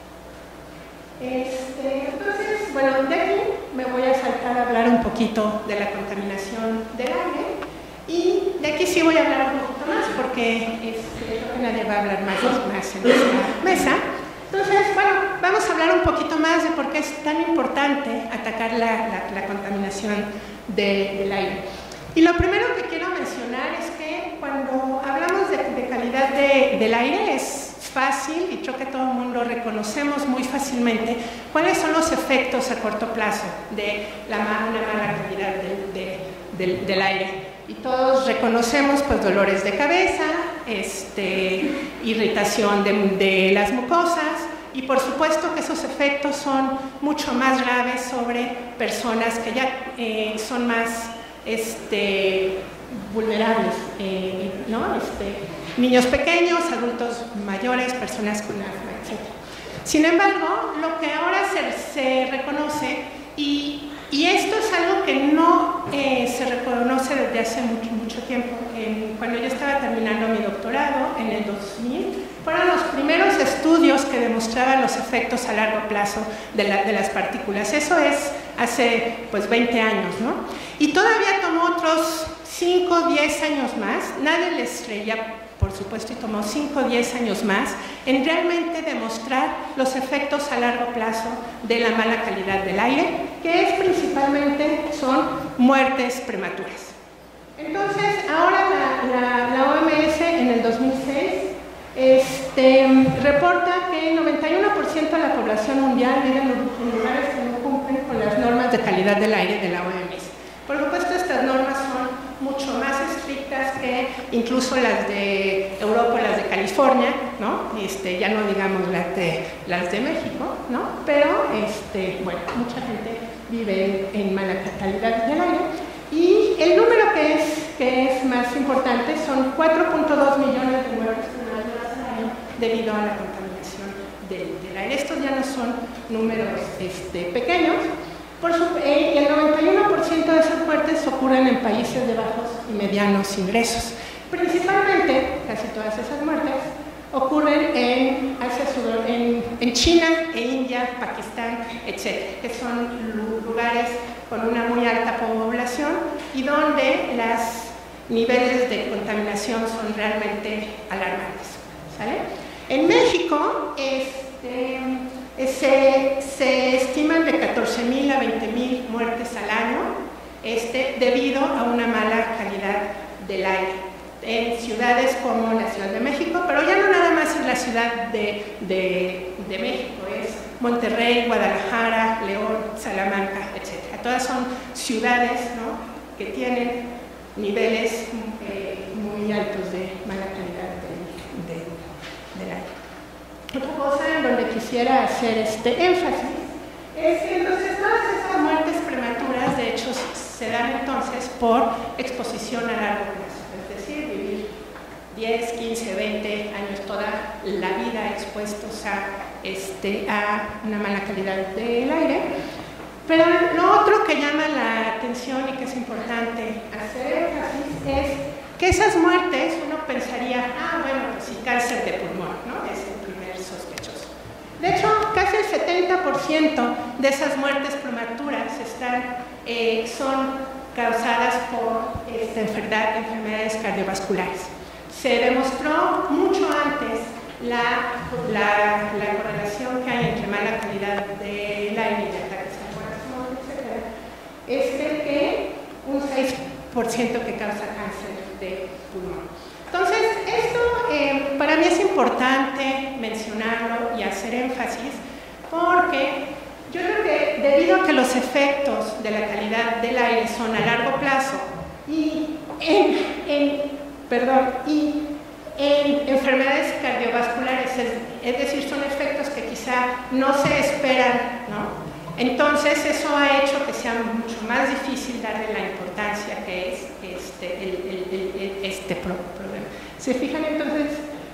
Este, entonces, bueno, de aquí me voy a saltar a hablar un poquito de la contaminación del aire, y de aquí sí voy a hablar un poquito más porque este, creo que nadie va a hablar más, más en esta mesa. Entonces, bueno, vamos a hablar un poquito más de por qué es tan importante atacar la, la, la contaminación de, del aire. Y lo primero que quiero mencionar es que cuando hablamos de, de calidad de, del aire es fácil, y creo que todo el mundo reconocemos muy fácilmente cuáles son los efectos a corto plazo de la, una mala calidad de, de, del, del aire. Y todos reconocemos pues dolores de cabeza, este, irritación de, de las mucosas, y por supuesto que esos efectos son mucho más graves sobre personas que ya eh, son más este, vulnerables, eh, ¿no? este, niños pequeños, adultos mayores, personas con asma, etcétera. Sin embargo, lo que ahora se, se reconoce, y, y esto es algo que no eh, se reconoce desde hace mucho, mucho tiempo, en, cuando yo estaba terminando mi doctorado en el dos mil, fueron los primeros estudios que demostraban los efectos a largo plazo de, la, de las partículas. Eso es hace pues veinte años, ¿no? Y todavía tomó otros cinco, diez años más, nadie les creía, por supuesto, y tomó cinco o diez años más en realmente demostrar los efectos a largo plazo de la mala calidad del aire, que es principalmente son muertes prematuras. Entonces, ahora la, la, la O M S en el dos mil seis este, reporta que el noventa y uno por ciento de la población mundial vive en lugares que no cumplen con las normas de calidad del aire de la O M S. Por supuesto, estas normas son mucho más estrictas que incluso las de Europa, las de California, ¿no? Este, ya no digamos las de, las de México, ¿no? Pero, este, bueno, mucha gente vive en, en mala calidad del aire. Y el número que es, que es más importante son cuatro punto dos millones de muertes prematuras al año debido a la contaminación del, del aire. Estos ya no son números este, pequeños. Por su, eh, el noventa y uno por ciento de esas muertes ocurren en países de bajos y medianos ingresos. Principalmente, casi todas esas muertes ocurren en, Asia Sud, en, en China, e India, Pakistán, etcétera, que son lugares con una muy alta población y donde los niveles de contaminación son realmente alarmantes, ¿sale? En México, este, se, se estiman de catorce mil a veinte mil muertes al año este, debido a una mala calidad del aire en ciudades como la Ciudad de México, pero ya no nada más es la Ciudad de, de, de México, es Monterrey, Guadalajara, León, Salamanca, etcétera. Todas son ciudades, ¿no?, que tienen niveles eh, muy altos de mala calidad del, del, del aire. Otra cosa en donde quisiera hacer este énfasis es que entonces todas esas muertes prematuras, de hecho, se dan entonces por exposición a largo plazo, es decir, vivir diez, quince, veinte años toda la vida expuestos a, este, a una mala calidad del aire. Pero lo otro que llama la atención y que es importante hacer énfasis es que esas muertes uno pensaría, ah, bueno, pues sí, cáncer de pulmón, ¿no? Es el primer sospechoso. De hecho, casi el setenta por ciento de esas muertes prematuras están, eh, son causadas por esta enfermedad, enfermedades cardiovasculares. Se demostró mucho antes la, la, la correlación que hay entre mala calidad del aire y ataques al corazón, etcétera, es de que un seis por ciento que causa cáncer de pulmón. Entonces, esto eh, para mí es importante mencionarlo y hacer énfasis porque yo creo que debido a que los efectos de la calidad del aire son a largo plazo y en, en, perdón, y en enfermedades cardiovasculares, es, es decir, son efectos que quizá no se esperan, ¿no? Entonces, eso ha hecho que sea mucho más difícil darle la importancia que es este, el, el, el, el, este problema. ¿Se fijan entonces?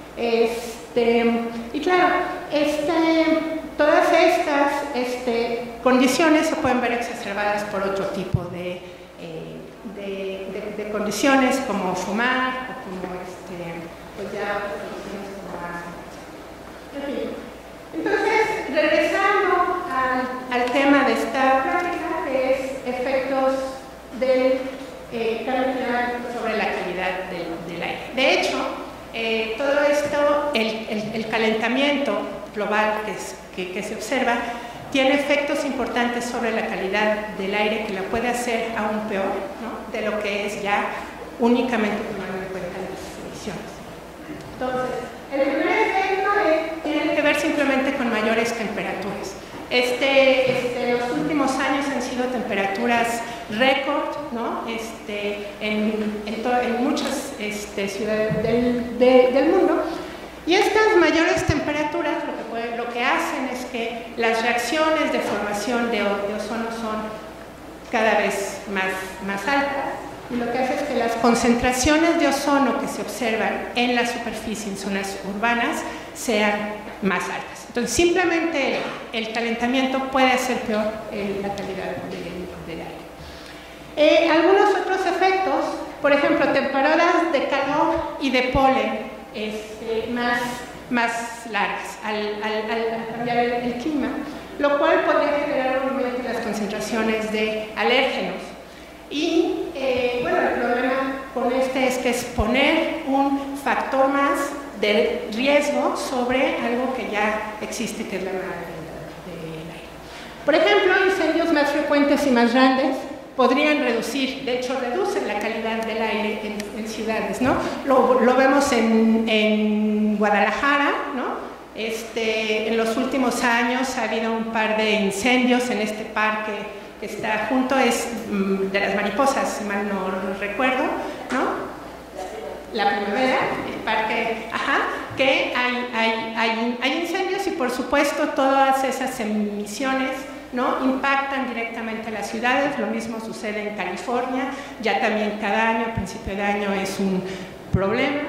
Este, y claro, este, todas estas este, condiciones se pueden ver exacerbadas por otro tipo de, eh, de, de, de condiciones como fumar o como este, pues ya otras condiciones como asma. En fin. Entonces, regresando al, al tema de esta plática, que es efectos del eh, cambio climático sobre la calidad del, del aire. De hecho, eh, todo esto, el, el, el calentamiento global que, es, que, que se observa, tiene efectos importantes sobre la calidad del aire que la puede hacer aún peor, ¿no?, de lo que es ya únicamente tomando en cuenta las emisiones. Entonces, el primer efecto es, tiene que ver simplemente con mayores temperaturas. Este, este, los últimos años han sido temperaturas récord, ¿no?, este, en, en, to, en muchas este, ciudades del, de, del mundo. Y estas mayores temperaturas lo que, puede, lo que hacen es que las reacciones de formación de, de ozono son cada vez más, más altas, y lo que hace es que las concentraciones de ozono que se observan en la superficie en zonas urbanas sean más altas. Entonces, simplemente el calentamiento puede hacer peor eh, la calidad del, del aire. Eh, algunos otros efectos, por ejemplo, temporadas de calor y de polen este, más, más largas al, al, al cambiar el, el clima, lo cual podría generar un aumento de las concentraciones de alérgenos. Y eh, bueno, el problema con este es que es poner un factor más de riesgo sobre algo que ya existe, que es la calidad del aire. Por ejemplo, incendios más frecuentes y más grandes podrían reducir, de hecho reducen la calidad del aire en, en ciudades, ¿no? Lo, lo vemos en, en Guadalajara, ¿no? Este, en los últimos años ha habido un par de incendios en este parque que está junto, es mm, de las mariposas, si mal no recuerdo, ¿no? La primavera, el parque, ajá, que hay, hay, hay, hay incendios y por supuesto todas esas emisiones, ¿no?, impactan directamente a las ciudades. Lo mismo sucede en California, ya también cada año, a principio de año es un problema,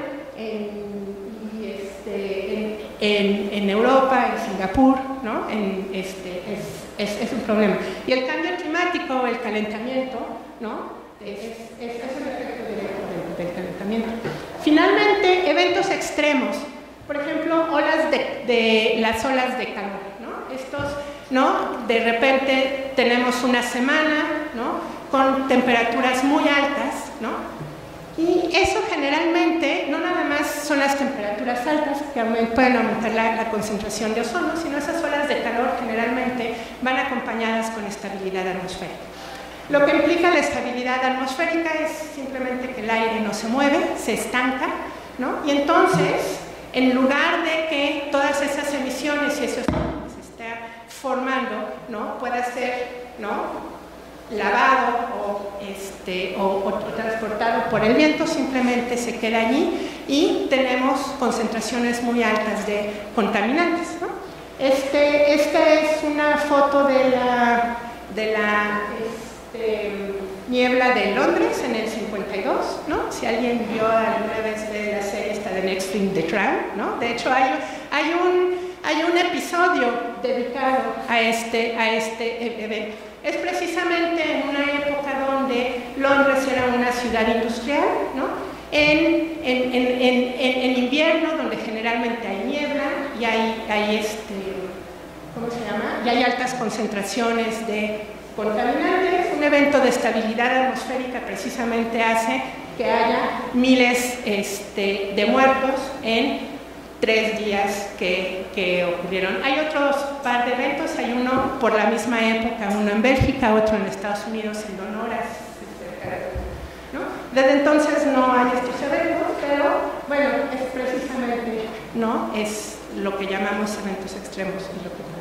en, y este, en, en, en Europa, en Singapur, ¿no?, en, este, es, es, es un problema. Y el cambio climático, el calentamiento, ¿no?, es, es, es un efecto directo del, del calentamiento. Finalmente, eventos extremos, por ejemplo, olas de, de, las olas de calor, ¿no? Estos, ¿no?, de repente tenemos una semana, ¿no?, con temperaturas muy altas, ¿no? Y eso generalmente, no nada más son las temperaturas altas que pueden aumentar la, la concentración de ozono, sino esas olas de calor generalmente van acompañadas con estabilidad atmosférica. Lo que implica la estabilidad atmosférica es simplemente que el aire no se mueve, se estanca, ¿no? Y entonces, en lugar de que todas esas emisiones y eso que se está formando, ¿no?, pueda ser, ¿no?, lavado o, este, o, o, o transportado por el viento, simplemente se queda allí y tenemos concentraciones muy altas de contaminantes, ¿no? Este, esta es una foto de la, de la este, niebla de Londres en el cincuenta y dos, ¿no? Si alguien vio alguna vez de la serie esta de Next Thing, The Crown, ¿no? De hecho hay, hay, un, hay un episodio dedicado a este, a este evento. Es precisamente en una época donde Londres era una ciudad industrial, ¿no? En, en, en, en, en invierno, donde generalmente hay niebla y hay, hay, este, ¿cómo se llama? Y hay altas concentraciones de contaminantes. Un evento de estabilidad atmosférica precisamente hace que haya miles este, de muertos en tres días que, que ocurrieron. Hay otros par de eventos, hay uno por la misma época, uno en Bélgica, otro en Estados Unidos, en Donoras, ¿no? Desde entonces no hay estos eventos, pero bueno, es precisamente, ¿no?, es lo que llamamos eventos extremos. Es lo que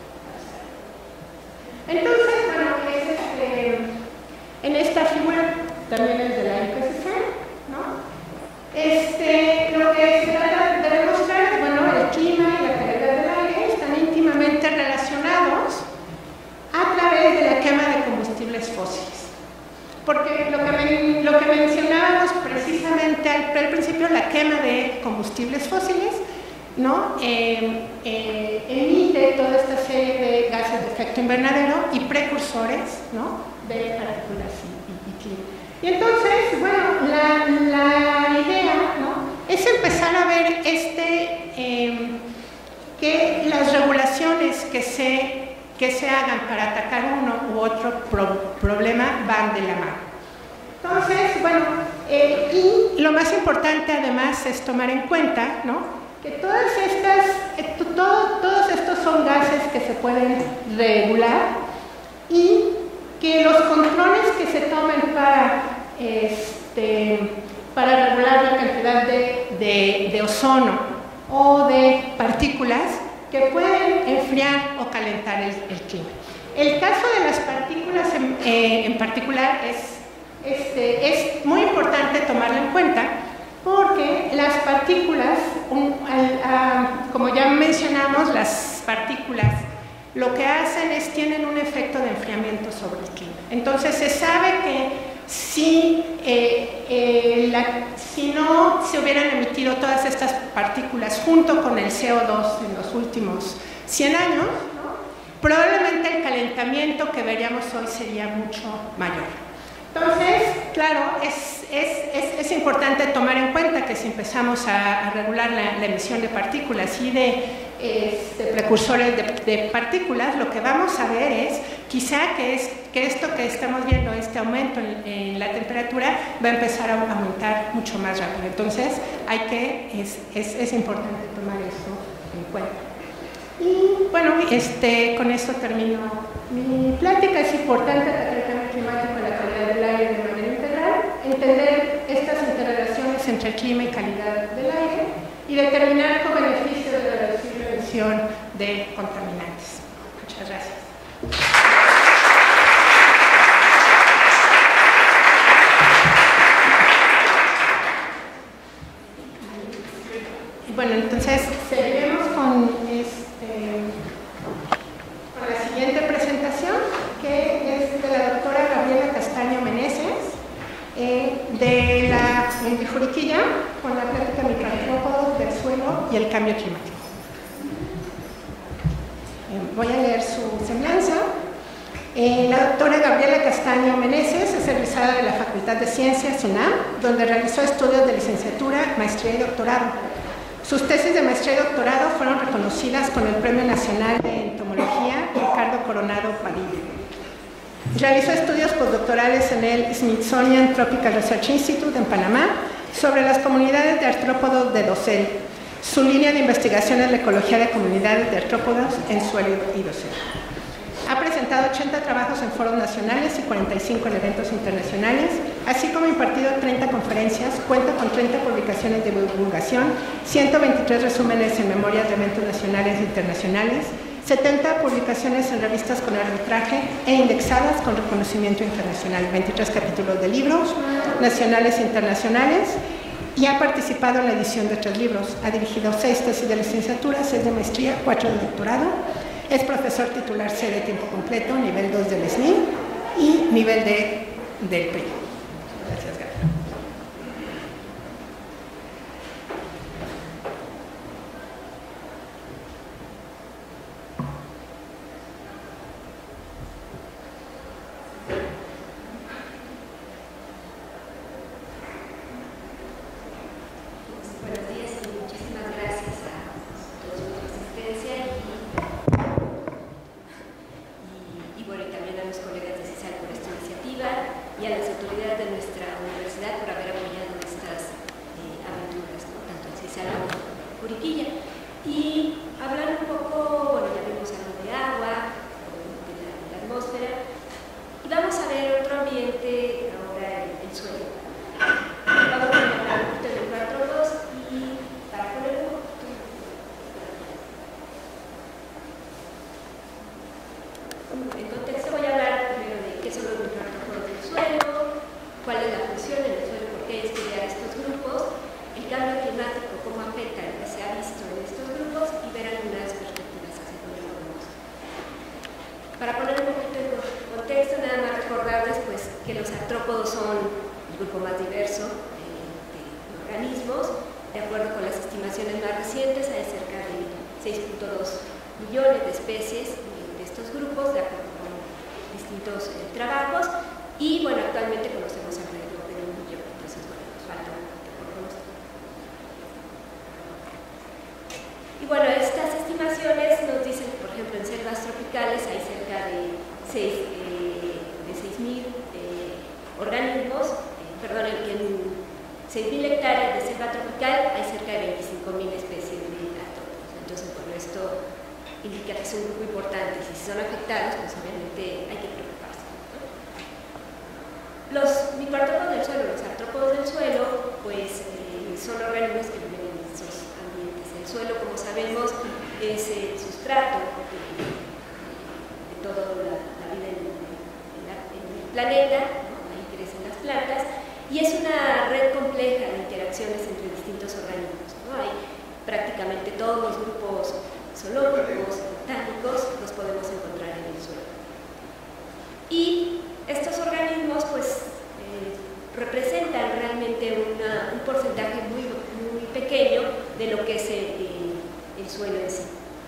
entonces, bueno, es este, en esta figura también es de la I P C C, ¿no? Este, lo que se trata de demostrar es, bueno, el clima y la calidad del aire están íntimamente relacionados a través de la quema de combustibles fósiles. Porque lo que, men, lo que mencionábamos precisamente al, al principio, la quema de combustibles fósiles, ¿no?, eh, eh, emite toda esta serie de gases de efecto invernadero y precursores, ¿no?, de partículas y, y, y clima. Y entonces, bueno, la, la idea, ¿no?, es empezar a ver este, eh, que las regulaciones que se, que se hagan para atacar uno u otro pro, problema van de la mano. Entonces, bueno, eh, y lo más importante además es tomar en cuenta, ¿no?, que todas estas, eh, todo, todos estos son gases que se pueden regular y que los controles que se tomen para, este, para regular la cantidad de, de, de ozono o de partículas que pueden enfriar o calentar el, el clima. El caso de las partículas en, eh, en particular es, este, es muy importante tomarlo en cuenta porque las partículas, um, al, uh, como ya mencionamos, las partículas lo que hacen es, tienen un efecto de enfriamiento sobre el clima. Entonces se sabe que si, eh, eh, la, si no se hubieran emitido todas estas partículas junto con el C O dos en los últimos cien años, ¿no?, probablemente el calentamiento que veríamos hoy sería mucho mayor. Entonces, claro, es, es, es, es importante tomar en cuenta que si empezamos a, a regular la, la emisión de partículas y de, eh, de precursores de, de partículas, lo que vamos a ver es quizá que, es, que esto que estamos viendo, este aumento en, en la temperatura, va a empezar a aumentar mucho más rápido. Entonces, hay que, es, es, es importante tomar esto en cuenta. Y bueno, este, con esto termino mi plática. Es importante atacar el cambio climático y la calidad del aire de manera integral, entender estas interrelaciones entre clima y calidad del aire y determinar con beneficio de reducir la emisión de contaminantes. Muchas gracias. Y bueno, entonces seguiremos con este, con la siguiente presentación, que es de la doctora Gabriela Castaño Meneses, eh, de la de Juriquilla, con la plática microartrópodos del suelo y el cambio climático. Eh, voy a leer su semblanza. Eh, la doctora Gabriela Castaño Meneses es egresada de la Facultad de Ciencias UNAM, donde realizó estudios de licenciatura, maestría y doctorado. Sus tesis de maestría y doctorado fueron reconocidas con el Premio Nacional de Entomología Ricardo Coronado Padilla. Realizó estudios postdoctorales en el Smithsonian Tropical Research Institute en Panamá sobre las comunidades de artrópodos de dosel. Su línea de investigación es la ecología de comunidades de artrópodos en suelo y dosel. Ha presentado ochenta trabajos en foros nacionales y cuarenta y cinco en eventos internacionales, así como impartido treinta conferencias, cuenta con treinta publicaciones de divulgación, ciento veintitrés resúmenes en memorias de eventos nacionales e internacionales, setenta publicaciones en revistas con arbitraje e indexadas con reconocimiento internacional, veintitrés capítulos de libros nacionales e internacionales, y ha participado en la edición de tres libros. Ha dirigido seis tesis de licenciatura, seis de maestría, cuatro de doctorado. Es profesor titular C de tiempo completo, nivel dos del S N I y nivel D del P R I. Gracias, Gabriela. Buenos días y muchísimas gracias a todos por su asistencia y Y, y bueno, y también a los colegas de CISAL por esta iniciativa y a las autoridades de nuestra universidad por haber apoyado estas eh, aventuras, ¿no?, tanto en CISAL como en Juriquilla. Y hablar un poco, bueno, ya vimos algo de agua, de la, de la atmósfera, y vamos a ver otro ambiente, ahora el, el suelo. Vamos a hablar un poquito de microartrópodos y para poner un poquito. En contexto voy a hablar primero de qué son los microartrópodos del suelo, cuál es la función en el suelo, por qué estudiar estos grupos, el cambio climático, cómo afecta lo que se ha visto en estos grupos y ver algunas perspectivas hacia dónde podemos. Para poner un poquito en contexto, nada más recordarles pues, que los artrópodos son el grupo más diverso eh, de organismos. De acuerdo con las estimaciones más recientes, hay cerca de seis punto dos millones de especies de estos grupos, de acuerdo con distintos eh, trabajos, y bueno, actualmente conocemos alrededor de un millón, entonces bueno, nos falta un poquito por conocer. Y bueno, estas estimaciones nos dicen que, por ejemplo, en selvas tropicales hay cerca de seis mil eh, organismos, eh, perdón, en seis mil hectáreas de selva tropical hay cerca de veinticinco mil especies de artrópodos. Entonces, bueno, esto indica que es un grupo importante, y si son afectados, pues obviamente hay que preocuparse, ¿no? Los microartrópodos del suelo, los artrópodos del suelo, pues eh, son organismos que viven en esos ambientes. El suelo, como sabemos, es el sustrato de, de toda la, la vida en, en, la, en el planeta, ¿no? Ahí crecen las plantas, y es una red compleja de interacciones entre distintos organismos, ¿no? Hay prácticamente todos los grupos zoológicos, botánicos, los podemos encontrar en el suelo. Y estos organismos pues eh, representan realmente una, un porcentaje muy, muy pequeño de lo que es el, el, el suelo en sí.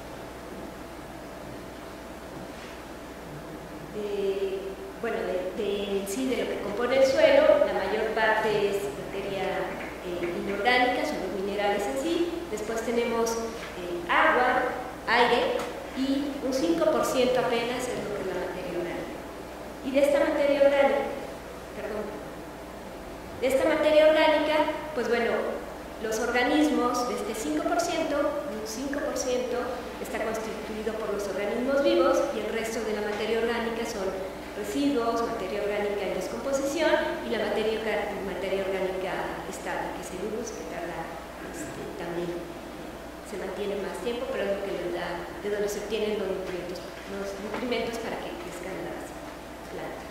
De, bueno, de, de, sí, de lo que compone el suelo, la mayor parte es materia eh, inorgánica, son los minerales en sí. Después tenemos eh, agua, aire y un cinco por ciento apenas es lo que es la materia orgánica. Y de esta materia orgánica, perdón, de esta materia orgánica, pues bueno, los organismos de este cinco por ciento, un cinco por ciento está constituido por los organismos vivos y el resto de la materia orgánica son residuos, materia orgánica en descomposición y la materia, materia orgánica estable, que es el humus, que tarda, este, también se mantiene más tiempo, pero es lo que les da, de donde se obtienen los nutrientes, los nutrimentos para que crezcan las plantas.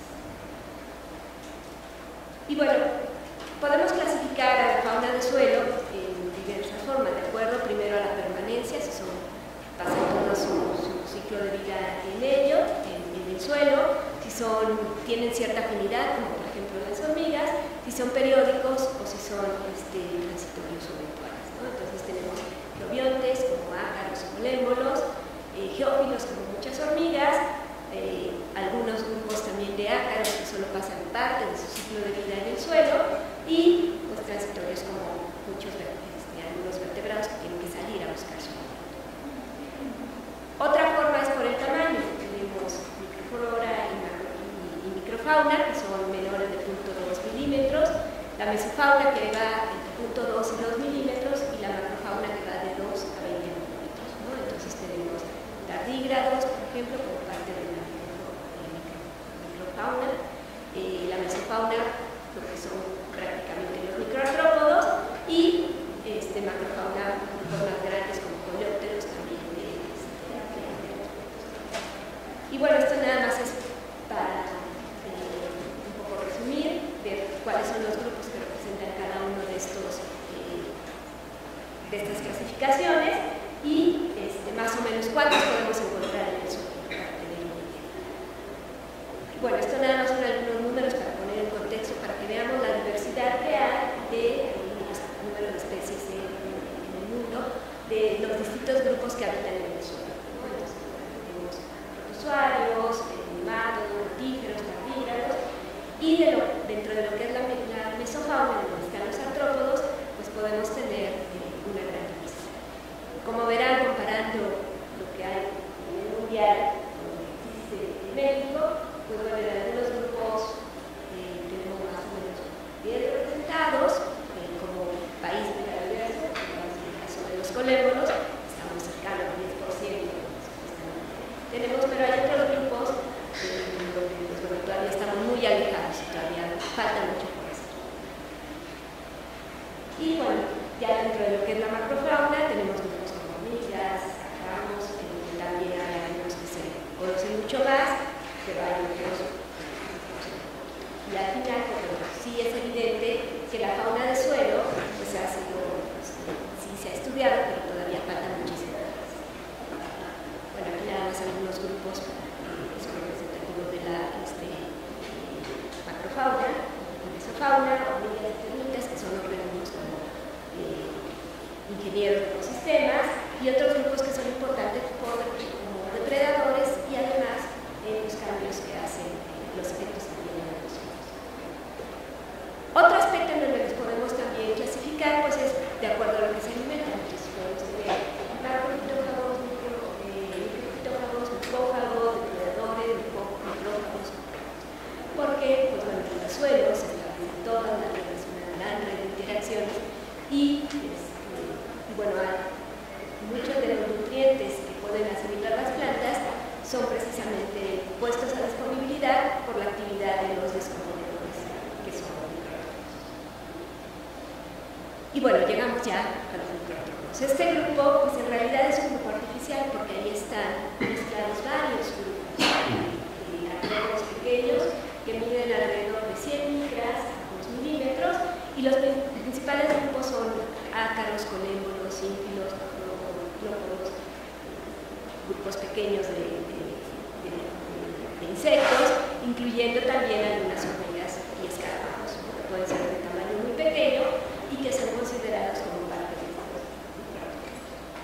Y bueno, podemos clasificar a la fauna de suelo en diversas formas, de acuerdo primero a la permanencia, si son, pasan todo su, su ciclo de vida en ello, en, en el suelo, si son, tienen cierta afinidad, como por ejemplo las hormigas, si son periódicos o si son este, transitorios o eventuales, ¿no? Entonces tenemos probiontes como ácaros o colémbolos, eh, geófilos como muchas hormigas, eh, algunos grupos también de ácaros que solo pasan parte de su ciclo de vida en el suelo y pues transitorios como muchos este, algunos vertebrados que tienen que salir a buscar su alimento. Otra forma es por el tamaño, tenemos microflora y, macro, y, y microfauna que son menores de cero punto dos milímetros, la mesofauna que va entre cero punto dos y dos milímetros y la macrofauna que va de dos a veinte milímetros, ¿no? Entonces tenemos tardígrados, por ejemplo, como parte de la microfauna, eh, la mesofauna, lo que son prácticamente los microartrópodos, y este, macrofauna, formas grandes como coleópteros también. De, este, y bueno, esto nada más es para eh, un poco resumir, ver cuáles son los grupos que representan cada uno de estos eh, de estas clasificaciones y este, más o menos cuántos podemos encontrar en el suelo para tener una idea. Bueno, esto nada más son algunos números para poner en contexto, para que veamos la diversidad que hay de los números de especies en, en el mundo, de los distintos grupos que habitan en el suelo, ¿no? Entonces, tenemos usuarios, nematos, rotíferos, tardígrados, y de lo, dentro de lo que es la, la mesofauna, donde están los artrópodos, pues podemos tener eh, una gran diversidad. Como verán, comparando lo que hay a nivel mundial, lo que existe en México, pues bueno, en algunos grupos eh, tenemos más o menos bien representados eh, como país de la diversidad, en el caso de los colémbolos, estamos cercanos al diez por ciento. Tenemos, pero hay otros grupos eh, donde pues, bueno, todavía estamos muy alejados y todavía falta mucho por hacer. Y bueno, ya dentro de lo que es la macrofauna tenemos grupos como hormigas, ramos, eh, también hay algunos que se conocen mucho más, pero hay otros. Y al final, bueno, sí es evidente que la fauna de suelo pues, ha sido, pues, sí se ha estudiado, pero todavía falta muchísimo más. Bueno, aquí nada más algunos grupos eh, son representativos de la este, macrofauna, mesofauna, hormigas y termitas, que son organismos como eh, ingenieros de ecosistemas, y otros grupos que son importantes por, como depredadores y además eh, los cambios que hacen eh, los efectos que tienen en los suelos. Otro aspecto en el que los podemos también clasificar pues es de acuerdo a lo que se alimentan. Entonces podemos tener macrofitófagos, microfitófagos, micófagos, depredadores, micrófagos, porque pues, bueno, en los suelos se establecen todas las redes, una gran red de interacciones y este, bueno, hay muchos de los nutrientes que pueden asimilar las plantas son precisamente puestos a disponibilidad por la actividad de los descomponedores, que son los microorganismos. Y bueno, llegamos ya a los microorganismos. Este grupo, pues en realidad es un grupo artificial porque ahí están mezclados varios grupos de artrópodos pequeños que miden alrededor de cien micras a dos milímetros y los principales grupos son ácaros, colémbolos, ínfilos, macrópodos, grupos pequeños de, de, de, de insectos, incluyendo también algunas hormigas y escarabajos, que pueden ser de tamaño muy pequeño y que son considerados como parte de estos microorganismos.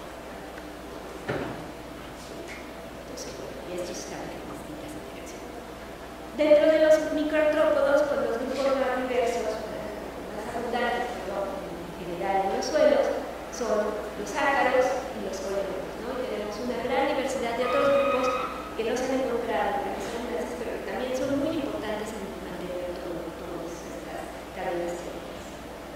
Entonces, bueno, y estos están en distintas interacciones. Dentro de los microartrópodos, pues los grupos más diversos, más abundantes, pero en general en los suelos, son los ácaros y los colédonos, ¿no? Y tenemos una gran diversidad de otros grupos que no se han encontrado en las abundancias, pero que también son muy importantes en mantener todo, todas estas cadenas celular.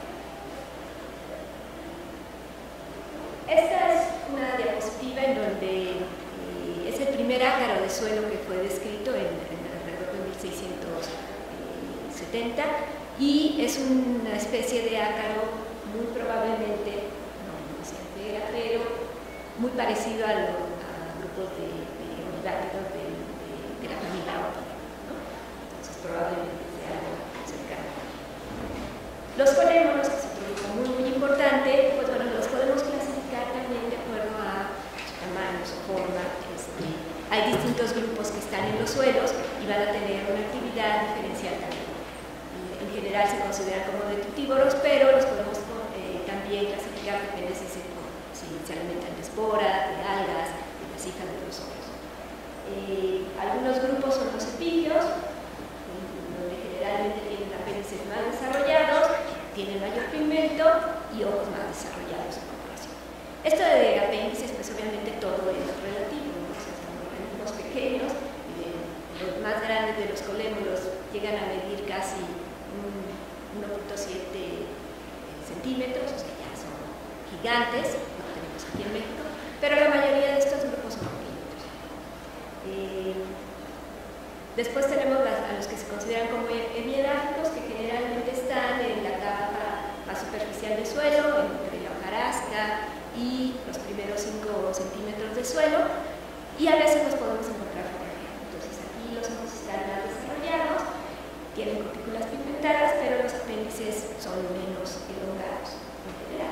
Esta es una diapositiva en donde eh, es el primer ácaro de suelo que fue descrito en, en alrededor de mil seiscientos setenta y es una especie de ácaro muy probablemente, no, no se altera, pero muy parecido a los grupos de, de oliváceos de, de, de la familia Opida, ¿no? Entonces probablemente sea algo cercano. Los colémonos, que es otro grupo muy, muy importante, pues bueno, los podemos clasificar también de acuerdo a su tamaño, su forma. Este, hay distintos grupos que están en los suelos y van a tener una actividad diferencial también. En general se consideran como detritívoros, pero los podemos eh, también clasificar, depende si se, si se alimentan de esporas, de algas, de vasijas de los ojos. Eh, algunos grupos son los epígeos, donde generalmente tienen apéndices más desarrollados, tienen mayor pigmento y ojos más desarrollados en comparación. Esto de apéndices, pues obviamente todo es relativo, ¿no? O sea, son organismos pequeños, eh, los más grandes de los colémonos llegan a medir casi uno punto siete centímetros, o sea, ya son gigantes, lo tenemos aquí en México, pero la mayoría de estos grupos son pequeños. Eh, después tenemos las, a los que se consideran como hemieráficos, que generalmente están en la capa más superficial del suelo, entre la hojarasca y los primeros cinco centímetros del suelo, y a veces los podemos encontrar por aquí. Entonces aquí los ojos están más desarrollados, tienen cutículas pigmentadas, pero los apéndices son menos elongados en general.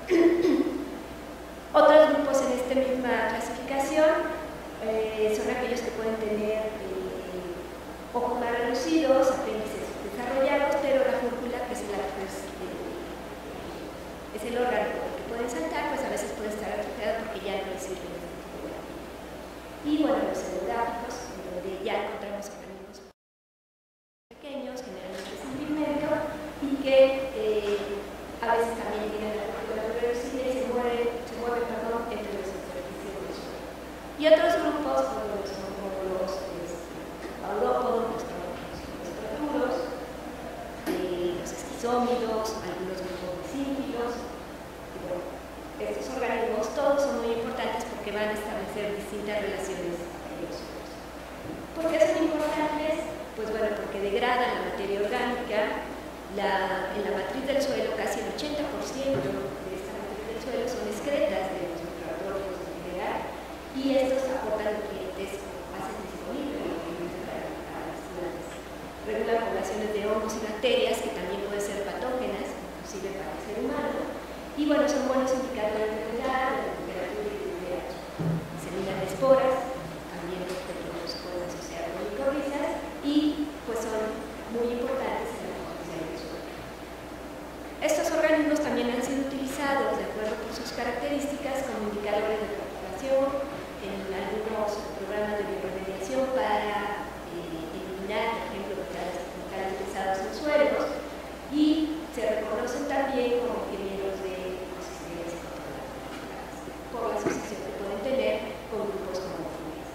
Otros grupos en esta misma clasificación eh, son aquellos que pueden tener eh, ojos más reducidos, apéndices desarrollados, pero la fúrcula, que es, la, pues, eh, es el órgano por el que pueden saltar, pues a veces puede estar atrofiado porque ya no les sirve este tipo de órgano. Y bueno, los pseudográficos, en donde ya encontramos organismos pequeños, generalmente sin pigmento, y que eh, a veces también tienen la fúrcula reducida y se mueven, se mueven perdón, entre los superficies del suelo. Y otros grupos, como los, como los aurópodos, los troturos, eh, los esquizómidos, algunos grupos de sínfilos. Y bueno, estos organismos todos son muy importantes porque van a establecer distintas relaciones en los suelos. ¿Por qué son importantes? Pues bueno, porque degradan la materia orgánica. La, en la matriz del suelo, casi el ochenta por ciento de esta matriz del suelo son excretas de los microorganismos en general, y estos aportan nutrientes, hacen disponibles nutrientes para, para las plantas. Regulan poblaciones de hongos y bacterias que también pueden ser patógenas, inclusive para el ser humano, y bueno, son buenos indicadores de humedad, de la temperatura y del pH. Diseminan esporas, también los petrolos se pueden asociar con micorrizas, y pues son muy importantes en la formación del suelo. Estos organismos también han sido utilizados, de acuerdo con sus características, como indicadores de propagación en algunos programas de bioremediación para eh, eliminar, por ejemplo, metales, metales pesados en suelos, y se reconocen también como ingenieros de ecosistemas por la asociación que pueden tener con grupos como fungus.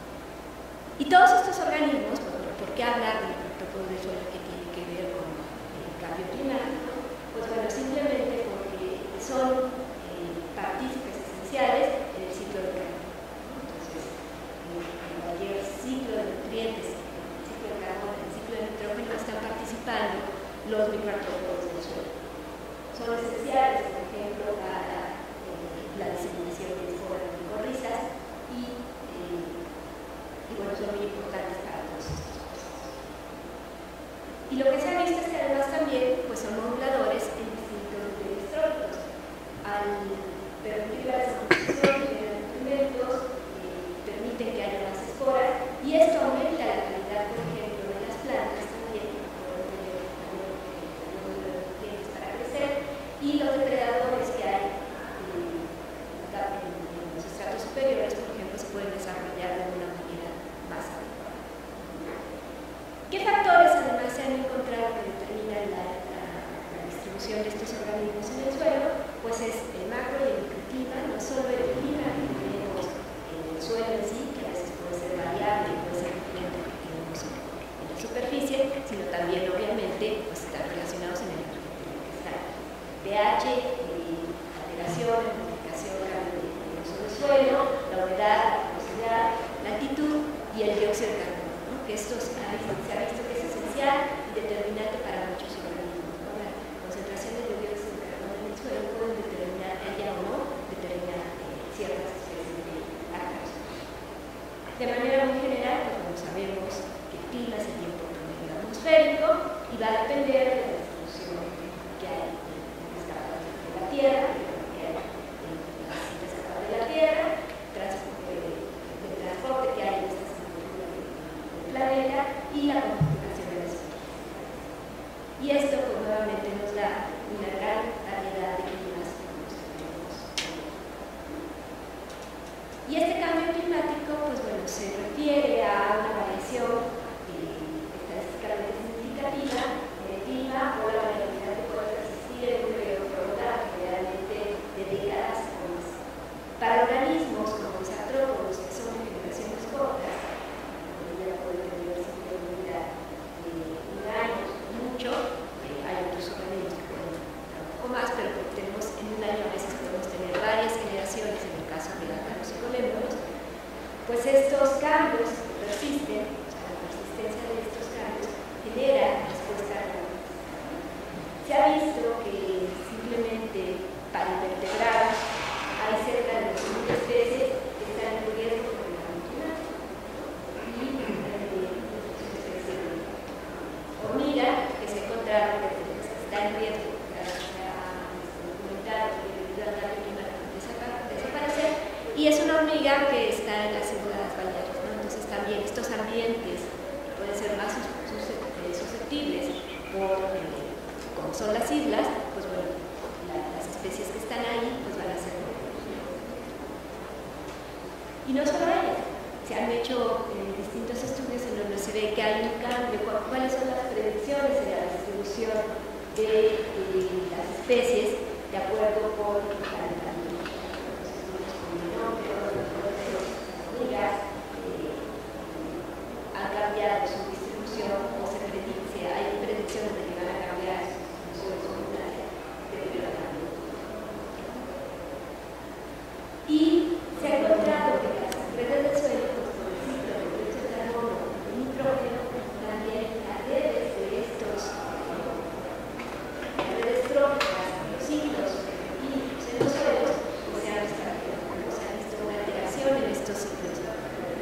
Y todos estos organismos, ¿por qué hablar de microorganismos del suelo que tiene que ver con el cambio climático? Pues bueno, simplemente porque son eh, partícipes esenciales en el ciclo del carbono. Entonces, en cualquier ciclo de nutrientes, en el ciclo de carbono, en el ciclo de nitrógeno, están participando los microorganismos del suelo. Son esenciales, por ejemplo, para eh, la diseminación de esporas de micorrizas y, eh, y bueno, son muy importantes para todos estos procesos. Y lo que se ha visto es que además también pues, son moduladores en distintos niveles tróficos. Al permitir la descomposición de alimentos, eh, y los depredadores que hay eh, en los estratos superiores, por ejemplo, se pueden desarrollar de una manera más adecuada. ¿Qué factores además se han encontrado que determinan la, la, la distribución de estos organismos en el suelo? Pues es el macro y el microclima, no solo el clima que tenemos en el suelo en sí, que a veces puede ser variable, puede ser diferente al que tenemos en, en la superficie, sino también obviamente pues, están relacionados en el pH, eh, alteración, modificación, cambio de uso del suelo, la humedad, la porosidad, la altitud y el dióxido de carbono, ¿no? Que esto se ha, visto, se ha visto que es esencial y determinante para muchos organismos, ¿no? La concentración de dióxido de carbono en el suelo pueden determinar, ella o no, determinar eh, ciertas especies de ácaros. De manera muy general, pues, como sabemos que el clima es el tiempo promedio atmosférico y va a depender de la distribución que hay la Tierra, que hay en las distintas capas de la Tierra, transporte, el transporte que hay en esta estructura del planeta y la configuración de la superficie. Y esto, pues, nuevamente nos da una gran variedad de climas que nos tenemos. Y este cambio climático, pues bueno, se refiere a una variación eh, estadísticamente significativa en el clima o la variabilidad que puede existir en un periodo prolongado, generalmente de décadas o más. Para organismos como los artrópodos, que son de generaciones cortas, ya pueden tener simplemente eh, un año, mucho, eh, hay otros organismos que pueden durar un poco más, pero tenemos en un año a veces podemos tener varias generaciones, en el caso de ácaros y colémboros, pues estos cambios que persisten, o sea, la persistencia de estos cambios genera respuesta a la se ha visto que simplemente para invertebrados hay cerca de dos mil especies que están en riesgo por el cambio climático y eh, una especie de hormiga que se encontraron que está en riesgo, que se ha documentado que debido al cambio climático desaparecer, y es una hormiga que está en las Islas Baleares, ¿no? Entonces también estos ambientes pueden ser más susceptibles por eh, como son las islas, pues bueno, la, las especies que están ahí pues van a ser. Y no solo ellas, se han hecho eh, distintos estudios en donde se ve que hay un cambio, cuáles son las predicciones de la distribución de eh, las especies de acuerdo con la calentamiento. Los estudios con el nombre, las hormigas eh, han cambiado su distribución o se predice, hay predicciones de que van a cambiar y se ha encontrado que las redes del suelo, por el ciclo de dióxido de carbono y nitrógeno, también las redes de estos, las redes tróficas, los ciclos químicos en los suelos, pues se han visto una alteración en estos ciclos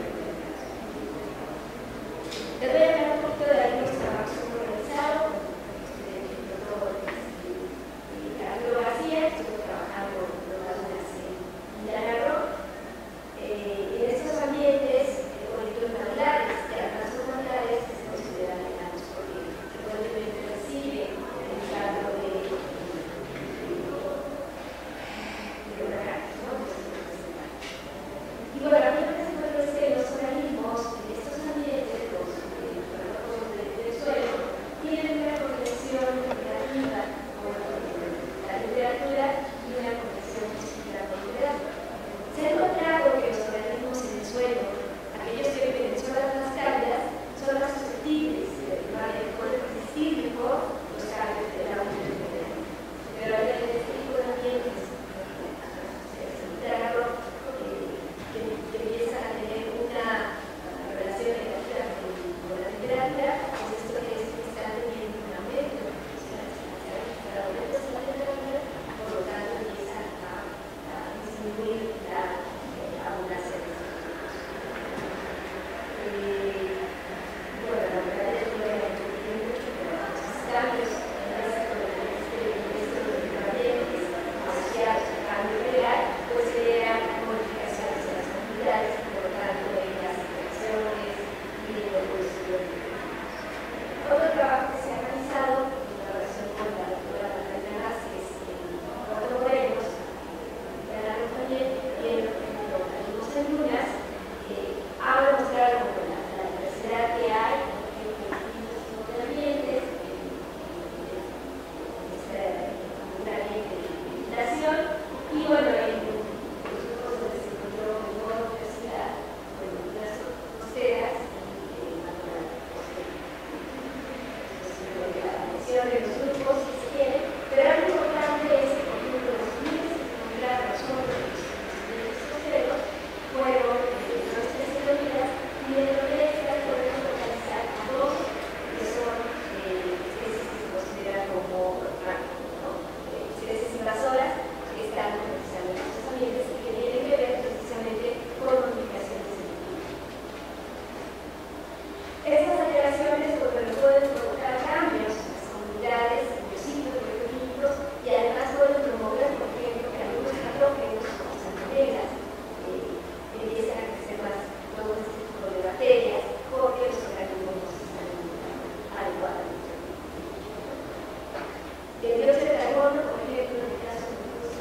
El dióxido de carbono, por ejemplo, en el caso de los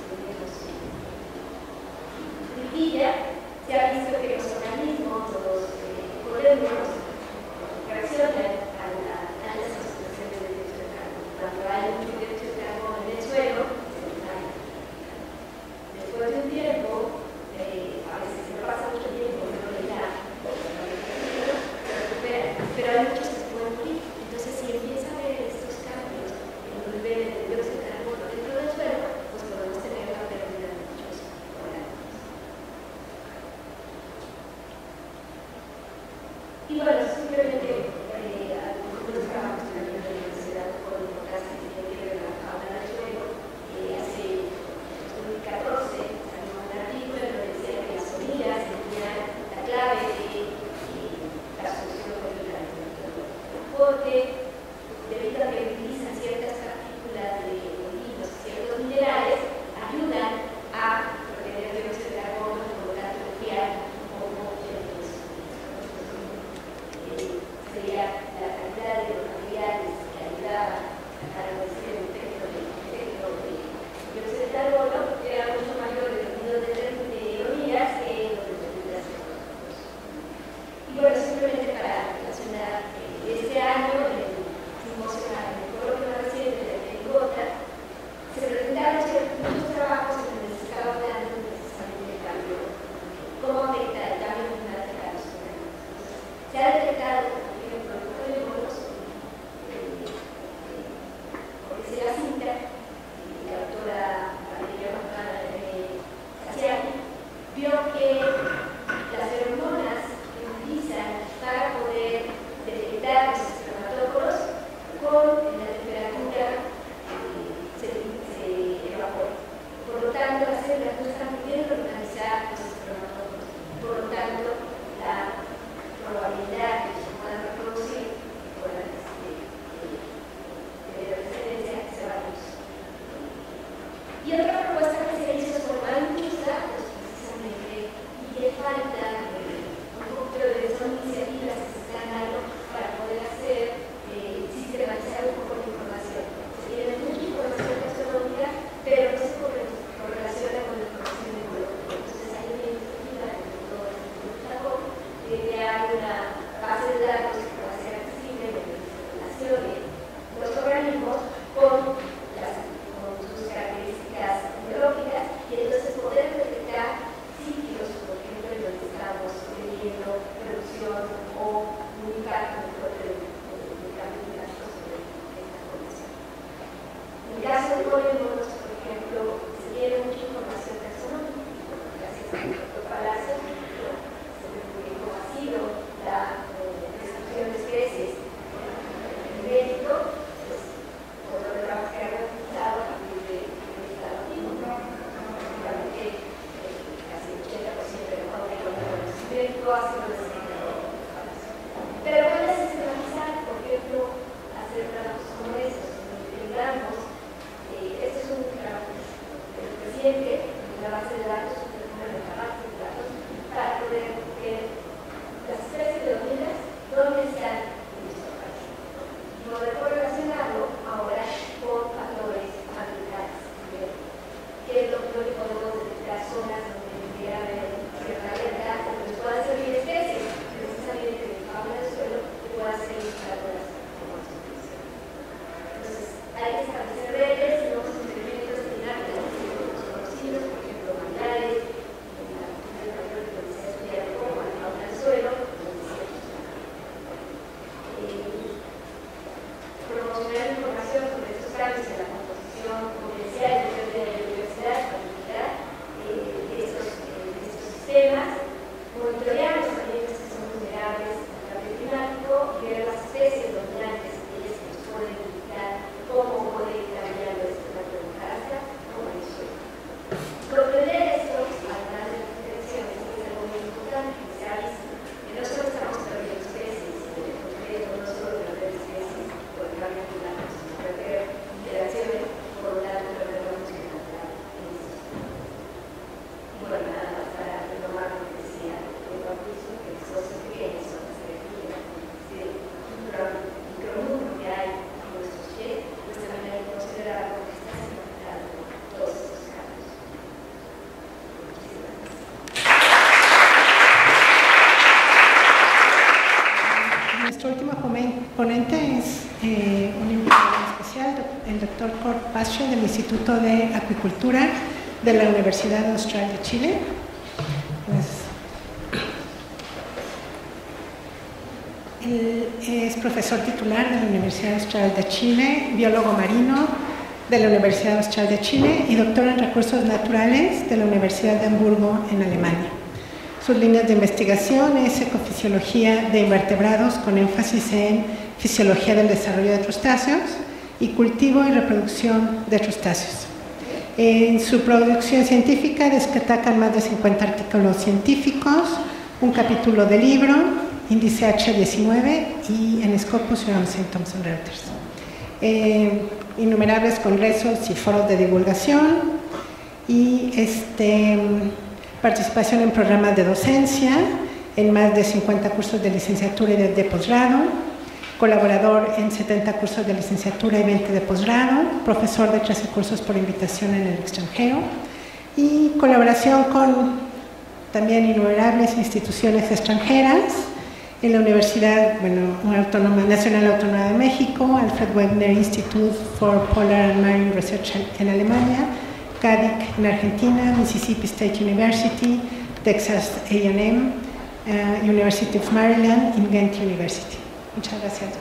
tripilla, se ha visto que los organismos, los ecosistemas, reaccionan a las altas concentraciones de dióxido de carbono. Cuando hay mucho dióxido de carbono en el suelo, después de un tiempo, eh, a veces no pasa mucho tiempo, pero ya, pero hay muchos que se pueden morir. Entonces, si empieza a haber estos cambios en los niveles de dióxido de carbono dentro del suelo, pues podemos tener la pérdida de muchos organismos. Y bueno, simplemente eh, algunos trabajos también de la Universidad con importancia que tiene que ver con la fauna del suelo. Eh, hace dos mil catorce salió un artículo en donde decía que las hormigas tenían la clave de eh, la solución del problema, porque debido a que utilizan ciertas partículas de olinos, ciertos minerales, ayudan a retener dióxido de carbono, por lo tanto, enfriar un poco el sería la cantidad de los materiales que ayudaban a reducir el efecto de dióxido de carbono era mucho mayor en los nidos de hormigas que en los de hormigas. Y bueno, simplemente para relacionar eh, este año, en el simposio, en el coloquio más reciente de Gota, se presentaron muchos trabajos en donde se estaba hablando precisamente del cambio, cómo afecta el cambio climático a los organismos. Se ha detectado porque se la cinta, la doctora Valeria Casiani vio que las feromonas que utilizan para poder detectar los espermatóforos con la temperatura eh, se, se evapora. Por lo tanto, las células no están pudiendo organizar los espermatóforos. Por lo tanto, la probabilidad de que se puedan reproducir por la y otra propuesta que se hizo es formar industria, pues precisamente, y que falta eh, un poquito de son iniciativas que se están dando para poder hacer, eh, sistematizar un poco la información. Se tiene mucha información taxonómica, pero no se correlaciona con la información ecológica. Entonces hay una iniciativa en todo este trabajo de crear una base de datos que pueda ser accesible, de que se relacione los organismos con las con sus características biológicas y entonces poder detectar sitios, por ejemplo, en donde estamos teniendo reducción o un impacto muy fuerte del cambio climático sobre esta población. En el caso de polígonos, por ejemplo, se tiene mucha información taxonómica, gracias al doctor Palacio, se ve cómo ha sido la descripción de especies en México, pues, por lo de trabajo que ha realizado a partir de prácticamente casi el ochenta por ciento de la fauna y el conocimiento ha sido desarrollado. Pero puede sistematizar, por ejemplo, hacer trabajos como estos, donde tengamos, eh, este es un trabajo reciente, una base de datos, una base de datos, para poder ver las especies de hormigas, dónde están en nuestro país. Y poder correlacionarlo ahora con factores ambientales. Que es lo que podemos detectar zonas donde pudiera haber cierta alerta o que nos puedan servir especies, precisamente de fauna del suelo, que puedan ser indicadores como las especies. Entonces, hay que establecer redes y nuevos experimentos dinámicos conocidos, por ejemplo, manglares, en la cultura mayor que se ha estudiado como la fauna del suelo, promocionar información sobre estos cambios en la composición potencial de la biodiversidad para limitar eh, estos, eh, estos sistemas, monitorear los ambientes que son vulnerables al cambio climático y ver las especies dominantes aquellas que nos pueden indicar cómo puede cambiar el doctor Cort Pasche del Instituto de Acuicultura de la Universidad Austral de Chile. Él es profesor titular de la Universidad Austral de Chile, biólogo marino de la Universidad Austral de Chile y doctor en recursos naturales de la Universidad de Hamburgo en Alemania. Sus líneas de investigación es ecofisiología de invertebrados con énfasis en fisiología del desarrollo de crustáceos y cultivo y reproducción de crustáceos. En su producción científica destacan más de cincuenta artículos científicos, un capítulo de libro, índice H diecinueve y en Scopus y Ramsey Thomson Reuters. Eh, innumerables congresos y foros de divulgación y este, participación en programas de docencia, en más de cincuenta cursos de licenciatura y de, de posgrado, colaborador en setenta cursos de licenciatura y veinte de posgrado, profesor de trece cursos por invitación en el extranjero y colaboración con también innumerables instituciones extranjeras, en la Universidad bueno, Autónoma, Nacional Autónoma de México, Alfred Wegener Institute for Polar and Marine Research en Alemania, C A D I C en Argentina, Mississippi State University, Texas A and M, uh, University of Maryland y Ghent University. Muchas gracias.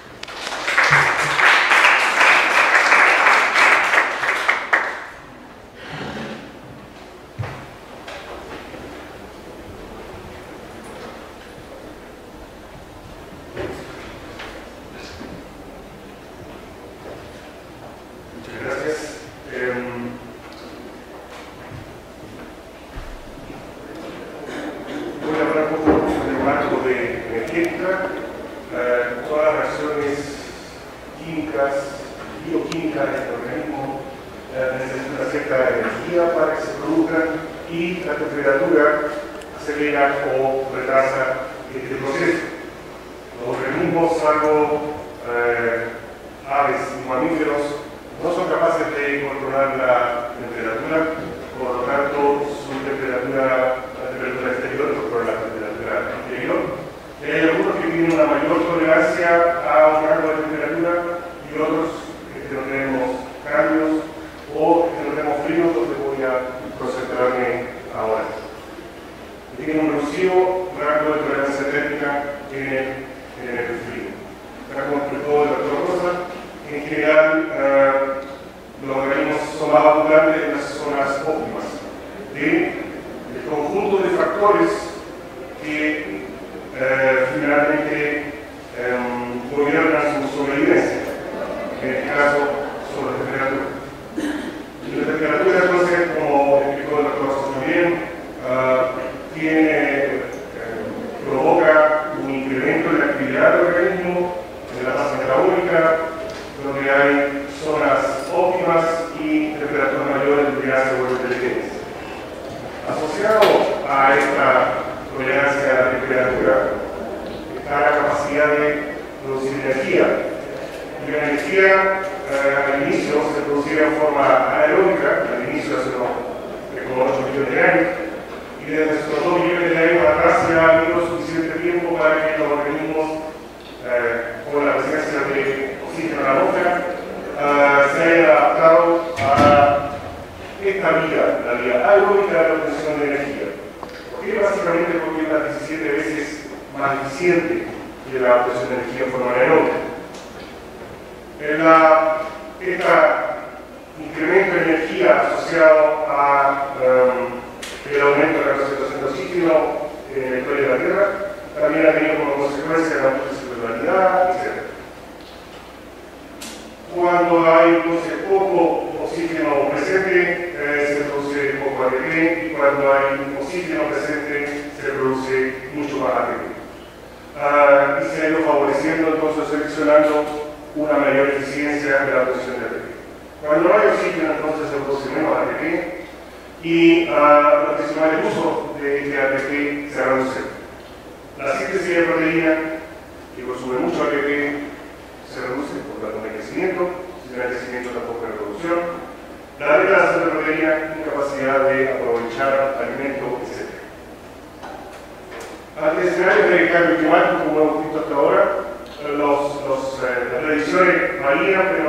Ante escenarios de cambio climático, como hemos visto hasta ahora, los, los, eh, las previsiones varían, pero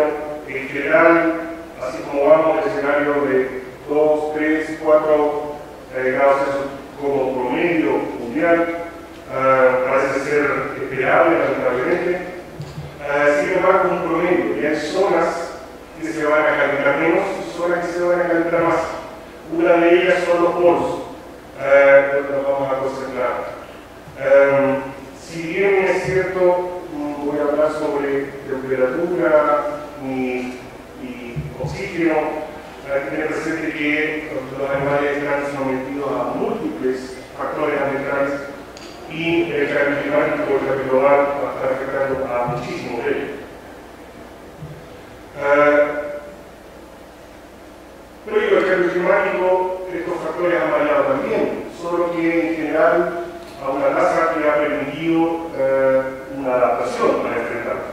en general, así como vamos, el escenario de dos, tres, cuatro eh, grados Celsius como promedio mundial uh, parece ser esperable, lamentablemente. Uh, sin embargo, un promedio, y hay zonas que se van a calentar menos y zonas que se van a calentar más. Una de ellas son los polos, uh, donde nos vamos a concentrar. Um, si bien es cierto, voy a hablar sobre temperatura y, y oxígeno, hay que tener presente que los animales están sometidos a múltiples factores ambientales y el cambio climático, el cambio global, va a estar afectando a muchísimos de ellos. Uh, pero digo, el cambio climático, estos factores han variado también, solo que en general a una tasa que ha permitido uh, una adaptación para enfrentarlo.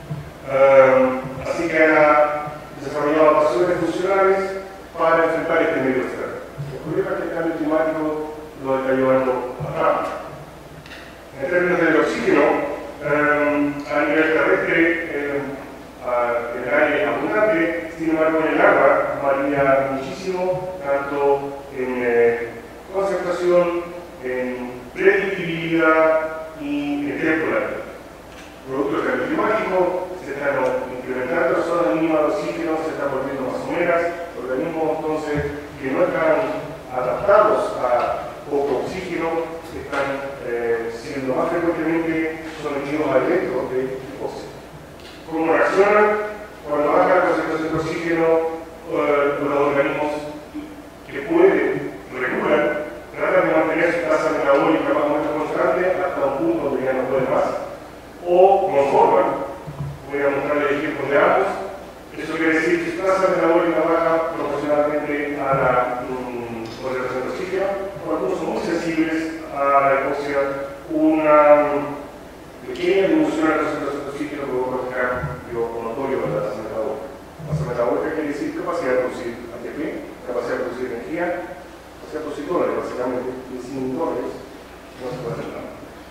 Uh, así que han desarrollado adaptaciones funcionales para enfrentar este medio externo. El problema es que el cambio climático lo está llevando atrás. En términos del oxígeno, um, a nivel terrestre, um, uh, el aire es abundante, sin embargo en el agua varía muchísimo, tanto en eh, concentración, en predictibilidad y en tiempo largo. Producto del cambio climático, se están incrementando las zonas mínimas de oxígeno, se están volviendo más someras, organismos entonces que no están adaptados a poco oxígeno, están eh, siendo más frecuentemente sometidos a eventos de hipóxia. ¿Cómo reaccionan? Cuando baja la concentración de oxígeno, eh, los organismos que pueden regular tratan de mantener su tasa metabólica más o menos constante hasta un punto donde ya no pueden más, o conforman. Voy a mostrarles ejemplos de ambos. Eso quiere decir que su tasa metabólica baja proporcionalmente a la um, concentración de oxígeno. Algunos son muy sensibles a la hipoxia. Una um, pequeña disminución de la concentración de oxígeno puede provocar un notorio de la tasa metabólica. Tasa metabólica quiere decir capacidad de producir A T P, capacidad de producir energía, capacidad de producir dólares, básicamente, y sin dólares no se puede hacer nada.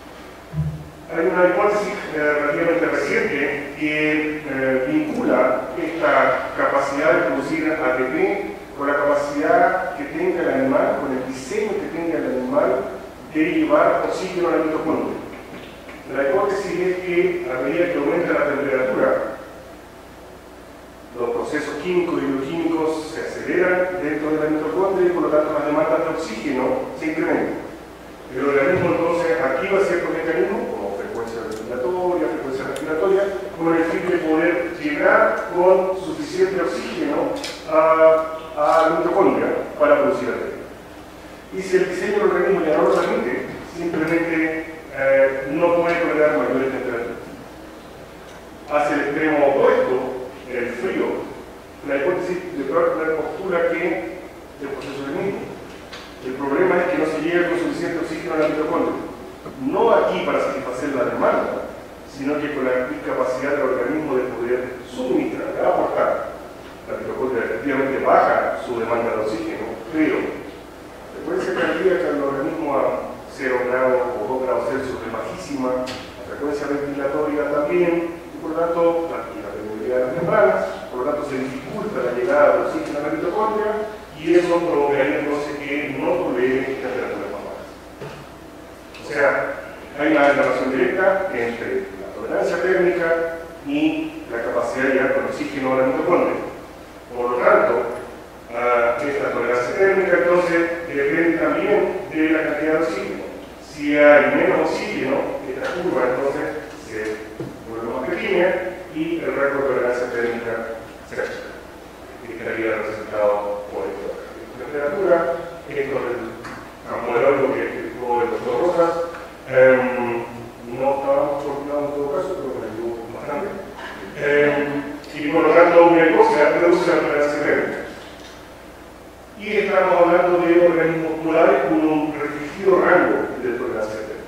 Hay una hipótesis eh, relativamente reciente que eh, vincula esta capacidad de producir A T P con la capacidad que tenga el animal, con el diseño que tenga el animal de llevar oxígeno a la mitocondria. La hipótesis es que a medida que aumenta la temperatura, los procesos químicos y bioquímicos se aceleran dentro de la mitocondria y por lo tanto las demandas de oxígeno se incrementan. El organismo entonces activa ciertos mecanismos como frecuencia respiratoria, frecuencia respiratoria, con el fin de poder llegar con suficiente oxígeno a, a la mitocondria para producir A T P. Y si el diseño del organismo ya no lo permite, simplemente eh, no puede tolerar mayores temperaturas. Hacia el extremo opuesto, el frío, la hipótesis de Berkeley postula que el proceso es el mismo. El problema es que no se llega con suficiente oxígeno a la mitocondria. No aquí para satisfacer la demanda, sino que con la incapacidad del organismo de poder suministrar, de aportar. La mitocondria efectivamente baja su demanda de oxígeno, pero la frecuencia cardíaca del organismo a cero grados o dos grados Celsius es bajísima, la frecuencia ventilatoria también, y por lo tanto, la, la permeabilidad de las membranas, por lo tanto se dificulta la llegada de oxígeno a la mitocondria, y eso provocaría entonces que no tolere temperaturas más bajas. O sea, hay una relación directa entre la tolerancia térmica y la capacidad de llegar con oxígeno a la mitocondria. Por lo tanto, uh, esta tolerancia térmica entonces depende también de la cantidad de oxígeno. Si hay menos oxígeno, esta curva entonces se vuelve más pequeña y el rango de tolerancia térmica se achica. Y estaría representado por esto. La temperatura, esto es el campo de óleo que explicó el doctor Rosas. Um, no estábamos coordinados en todo caso, pero me ayudó bastante. Um, y por lo tanto, una hipoxia reduce la tolerancia térmica. Y estamos hablando de organismos polares con un restringido rango de tolerancia térmica.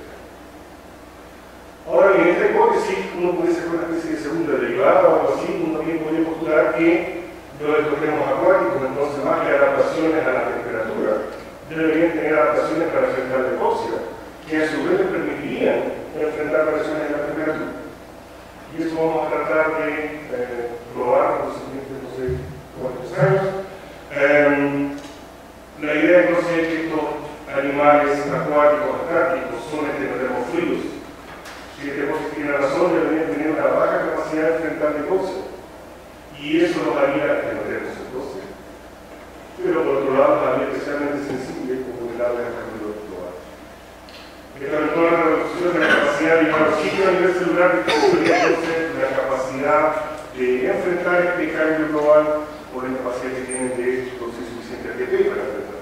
Ahora bien, esta hipótesis, uno puede ser una especie de segunda derivada o algo así, uno también podría postular que los ecosistemas acuáticos, entonces más que adaptaciones a la temperatura, deberían tener adaptaciones para enfrentar la hipoxia, que a su vez les permitirían enfrentar variaciones en la temperatura. Y eso vamos a tratar de eh, probar en los siguientes, no sé cuántos años. Eh, la idea entonces es que estos animales acuáticos, antárticos, son termofluidos. Si este bosque tiene razón, deberían tener una baja capacidad de enfrentar cosas. Y eso nos haría que no tenemos entonces. Pero por otro lado, también especialmente sensible como el agua del cambio global. Esta eventual reducción de la capacidad de llevar oxígeno a nivel celular disminuiría entonces la capacidad de enfrentar este cambio global por la capacidad que tienen de producir suficiente A T P para enfrentar.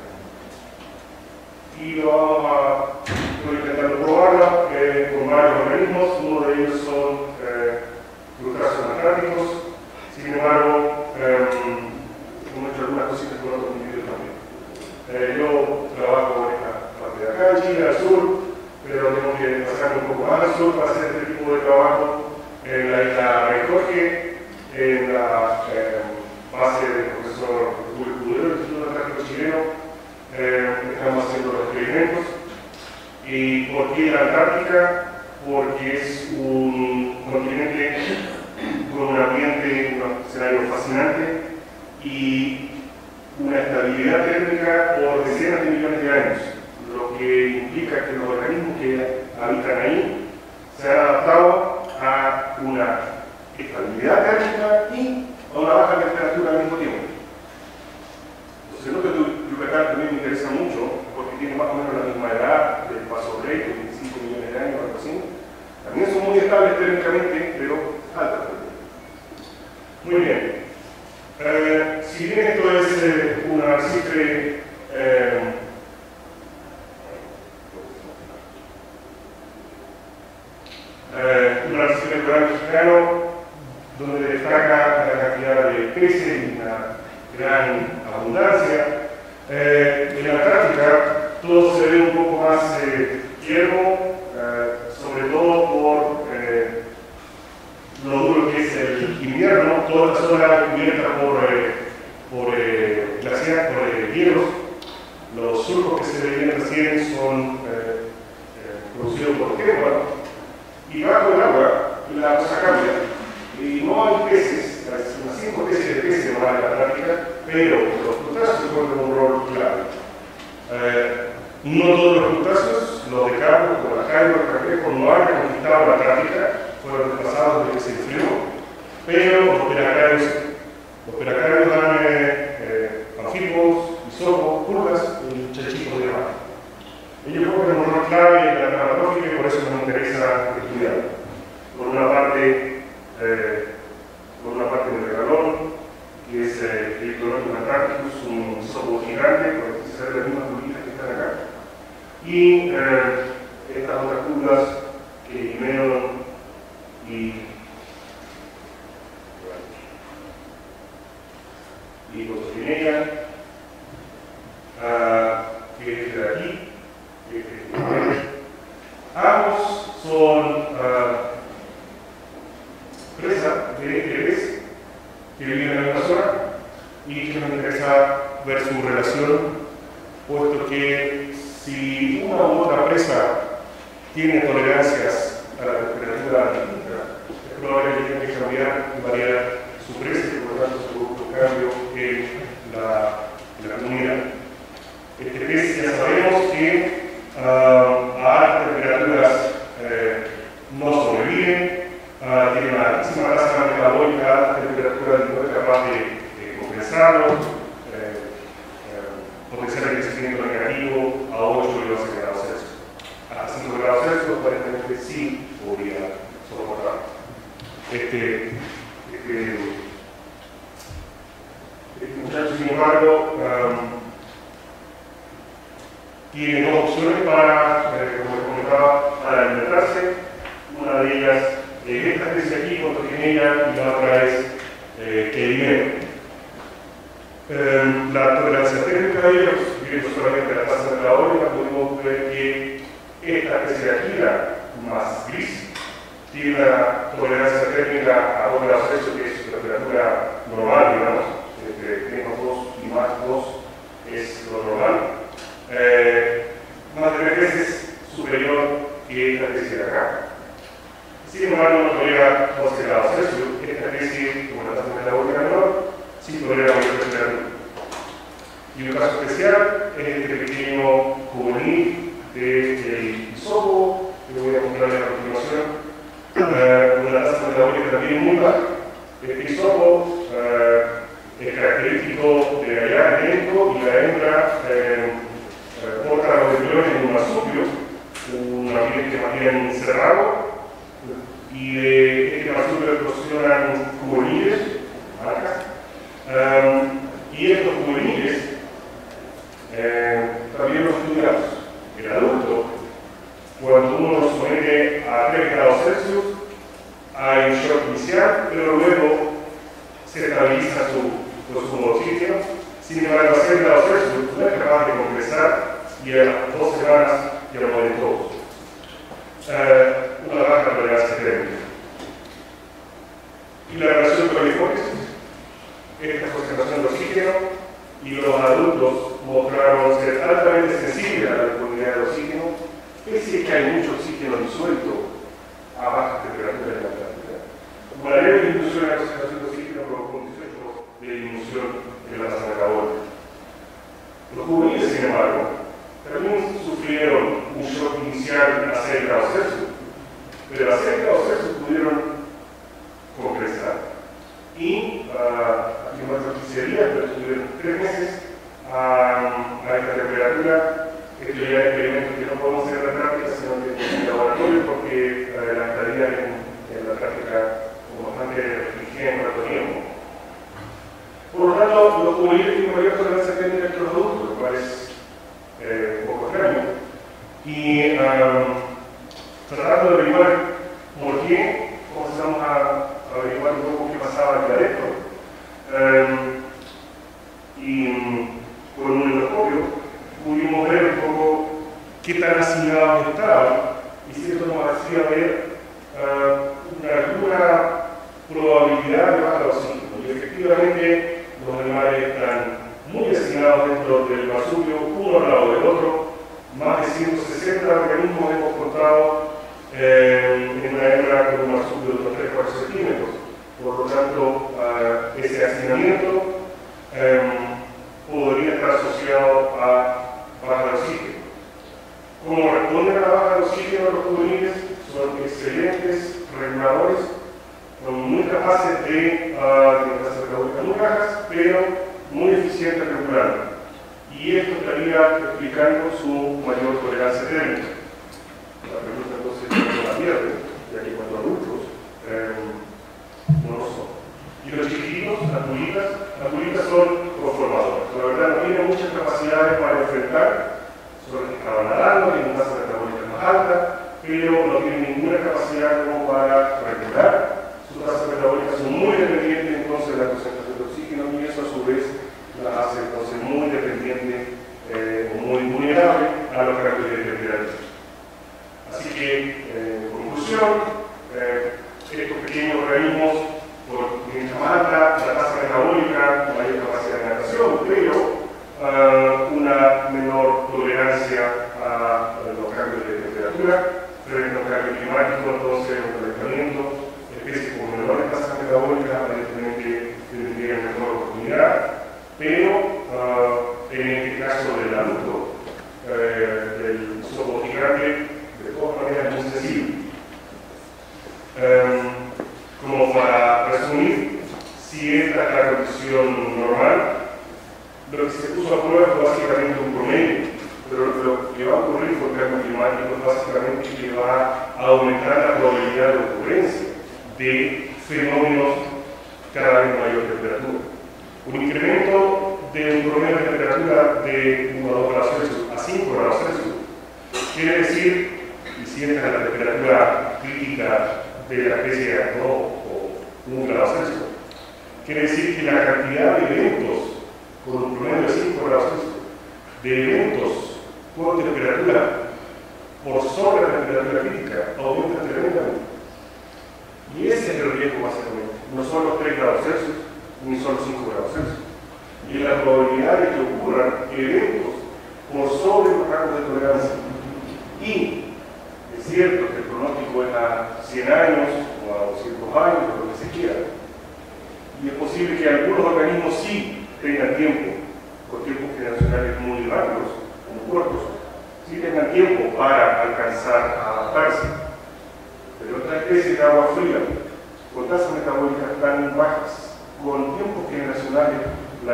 Y lo vamos a estoy intentando probarla eh, con varios organismos. Uno de ellos son eh, crustáceos antárticos. Sin embargo, eh, hemos hecho algunas cositas con otros individuos también. Eh, yo trabajo en esta parte de acá, en Chile, al sur, pero tengo que pasar un poco más al sur para hacer este tipo de trabajo en la isla Rey Jorge, en la eh, base del profesor Julio Cudero, del Instituto Antártico Chileno. Eh, estamos haciendo los experimentos. ¿Y por qué la Antártica? Porque es un continente con un ambiente, un escenario fascinante y una estabilidad térmica por decenas de millones de años, lo que implica que los organismos que habitan ahí se han adaptado a una estabilidad térmica y a una baja temperatura al mismo tiempo. Entonces, lo que Yucatán también me interesa mucho, porque tiene más o menos la misma edad del Paso Rey, veinticinco millones de años, algo así. También son muy estables térmicamente, pero altas. Muy bien. Eh, si bien esto es eh, un arrecife eh, eh, un arrecife natural mexicano donde destaca la cantidad de peces y una gran abundancia, eh, en la Antártica todo se ve un poco más eh, tierno, eh, sobre todo por eh, lo duro que es el invierno. Toda esta zona cubierta por, eh, por eh, glaciar, por eh, hielos. Los surcos que se veían recién son eh, eh, producidos por tierra, y bajo el agua la cosa cambia. Y no hay peces, hay unas cinco especies de peces en la Antártica, pero los crustáceos juegan un rol clave. Eh, no todos los crustáceos, los de carbo, como la jaiba, el cangrejo, no han conquistado la Antártica, fueron desplazados desde que se enfrió, pero los peracarios, los peracarios dan eh, eh, anfibos, isopos, pulgas y chanchitos de mar. Ellos juegan un rol clave en la narratrófica y por eso nos interesa estudiar. Por una parte, eh, por una parte del regalón, que es eh, el Ictoronicus antárticus, un isopo gigante, con que se las mismas pulguitas que están acá, y eh, estas otras pulgas que Himedon y y Cotofinella, uh, que es de aquí, que es de aquí. Ambos son uh, presas de bebés que viven en la misma zona y que nos interesa ver su relación, puesto que si una u otra presa tiene tolerancias a la temperatura distinta, es probable que tenga que cambiar y variar su presa y por lo tanto se produce un cambio en la, en la comunidad. Este pez ya sabemos que uh, a altas temperaturas eh, no sobreviven, uh, tiene una altísima tasa metabólica a altas temperaturas y no es capaz de, de compensarlo, eh, eh, potencial de crecimiento negativo a ocho grados Celsius. Hasta cinco grados Celsius aparentemente sí podría soportar. Este, este, este muchacho, sin embargo, um, tiene dos opciones para, eh, como les comentaba, para alimentarse. Una de ellas es esta especie aquí, Cotofinella, y la otra es eh, Kerimero. Eh, la tolerancia térmica de ellos, viendo solamente la tasa metabólica, podemos ver que esta especie de aquí, la más gris, tiene una tolerancia térmica a dos grados Celsius, que es la temperatura normal, digamos, entre menos dos y más dos es lo normal. Eh, más de tres veces superior que esta especie de acá. Sin embargo, no tolera doce tolera mayor temperatura. Y un caso especial es este pequeño juvenil del hisopo, que voy a mostrarles a continuación, uh, una tasa metabólica también muy baja. Este hisopo uh, es característico de allá adentro y la hembra eh, uh, porta los embriones en un marsupio, un ambiente más bien cerrado, y de este marsupio eclosionan juveniles, marcas, um, y estos juveniles eh, también los estudiamos. El adulto, cuando uno lo somete a tres grados Celsius, hay un shock inicial, pero luego se estabiliza su consumo de oxígeno. Sin embargo, a seis grados Celsius no es capaz de compresar y a las dos semanas ya mueren todos. Eh, una baja tolerancia térmica. Y la relación con la hipótesis, esta concentración de oxígeno, y los adultos mostraron ser altamente sensibles a la disponibilidad de oxígeno, pese a que hay mucho oxígeno disuelto a bajas temperaturas de la Antártida. Una leve disminución en la concentración de oxígeno provocó un disminución de disminución de la tasa metabólica. Los juveniles, sin embargo, también sufrieron un shock inicial a seis grados Celsius, pero a seis grados Celsius pudieron compresar. Y uh, aquí más quince días, pero estuvieron tres meses a, a esta temperatura. Esto ya es experimentos que no podemos hacer en la Antártica, sino que en el laboratorio, porque uh, la estadía en, en la Antártica es bastante restringida en cuanto a tiempo. Por lo tanto, los juveniles tienen mayor tolerancia térmica que los adultos, lo cual es eh, un poco extraño. Y um, tratando de averiguar por qué, comenzamos a averiguar un poco qué pasaba aquí adentro. Um, y um, con un endoscopio pudimos ver un poco qué tan asignados estaban, y si esto nos hacía ver uh, una alguna probabilidad de baja de oxígeno. Y efectivamente los animales están muy asignados dentro del marsupio, uno al lado del otro. Más de ciento sesenta organismos hemos encontrado eh, en una hembra con un marsupio de unos tres a cuatro centímetros. Por lo tanto, uh, ese asignamiento um, podría estar asociado a baja de oxígeno. ¿Cómo responden a la baja de oxígeno los juveniles? Son excelentes reguladores, son muy capaces de uh, tener tasas metabólicas muy bajas, pero muy eficientes regulando. Y esto estaría explicando su mayor tolerancia térmica. La pregunta entonces no la pierde, ya que cuando adultos eh, no lo son. Y los chiquititos, las pulitas, las pulitas son conformadoras. La verdad no tienen muchas capacidades para enfrentar, son las que estaban nadando, tienen tasas metabólicas más altas, pero no tienen ninguna capacidad como para regular. Sus tasas metabólicas son muy dependientes entonces de la concentración de oxígeno, y eso a su vez las hace entonces muy dependientes eh, o muy vulnerables a los cambios de temperatura. Así que, eh, en conclusión, eh, estos pequeños organismos, por mientras más alta la tasa metabólica, mayor capacidad de natación, pero uh, una menor tolerancia a, a los cambios de temperatura, frente a un cambio climático, entonces un calentamiento, especies con menores tasas metabólicas aparentemente tendrían mejor oportunidad, pero uh, en este caso del adulto, eh, del hisopo gigante, de todas maneras es muy sensible. Um, como para resumir, si esta es la condición normal, lo que se puso a prueba fue básicamente un promedio, pero lo que va a ocurrir con el cambio climático es básicamente que va a aumentar la probabilidad de ocurrencia de fenómenos cada vez de mayor temperatura. Un incremento de un promedio de temperatura de uno a dos grados Celsius a cinco grados Celsius quiere decir, y si esta es la temperatura crítica de la especie no o un grado Celsius, quiere decir que la cantidad de eventos con un promedio de cinco grados Celsius, de eventos por temperatura por sobre la temperatura crítica, aumenta tremendamente. Y ese es el riesgo básicamente. No son los tres grados Celsius, ni son los cinco grados Celsius. Y la probabilidad de que ocurran eventos por sobre los rangos de tolerancia. Y es cierto que el pronóstico es a cien años o a doscientos años, o lo que se quiera. Y es posible que algunos organismos sí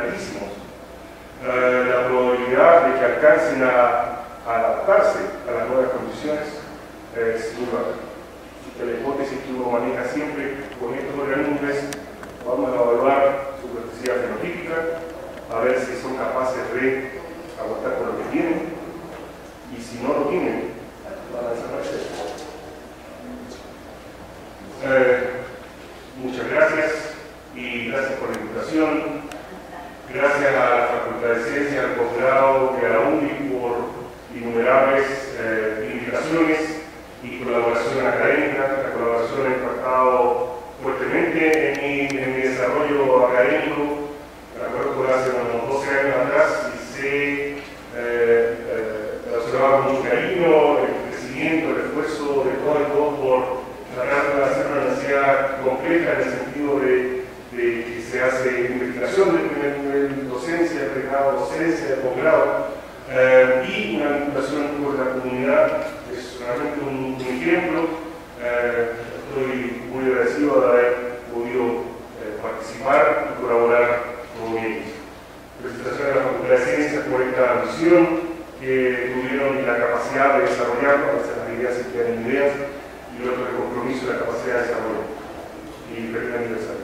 altísimos. Uh, la probabilidad de que alcancen a, a adaptarse a las nuevas condiciones es muy baja. Así que la hipótesis que uno maneja siempre con estos organismos es: vamos a evaluar su plasticidad fenotípica, a ver si son capaces de aguantar con lo que tienen, y si no lo tienen, van a desaparecer. Eh, muchas gracias y gracias por la invitación. Gracias a la Facultad de Ciencias, al posgrado y a la U N I por innumerables eh, invitaciones y colaboración académica. La colaboración ha impactado fuertemente en mi, en mi desarrollo académico. Me acuerdo que hace unos doce años atrás y sé eh, eh, observaba con mucho cariño el crecimiento, el esfuerzo de todos y todos por tratar de hacer una universidad compleja en el sentido de, de que se hace investigación de primer nivel, docencia, de pregrado, docencia, de posgrado, eh, y una vinculación con la comunidad. Es realmente un, un ejemplo. Eh, estoy muy agradecido de haber podido eh, participar y colaborar con ellos. Felicitaciones a la Facultad de Ciencias por esta visión que tuvieron y la capacidad de desarrollarlo. A veces las ideas se quedan en ideas, y luego el compromiso y la capacidad de desarrollo. Y feliz aniversario.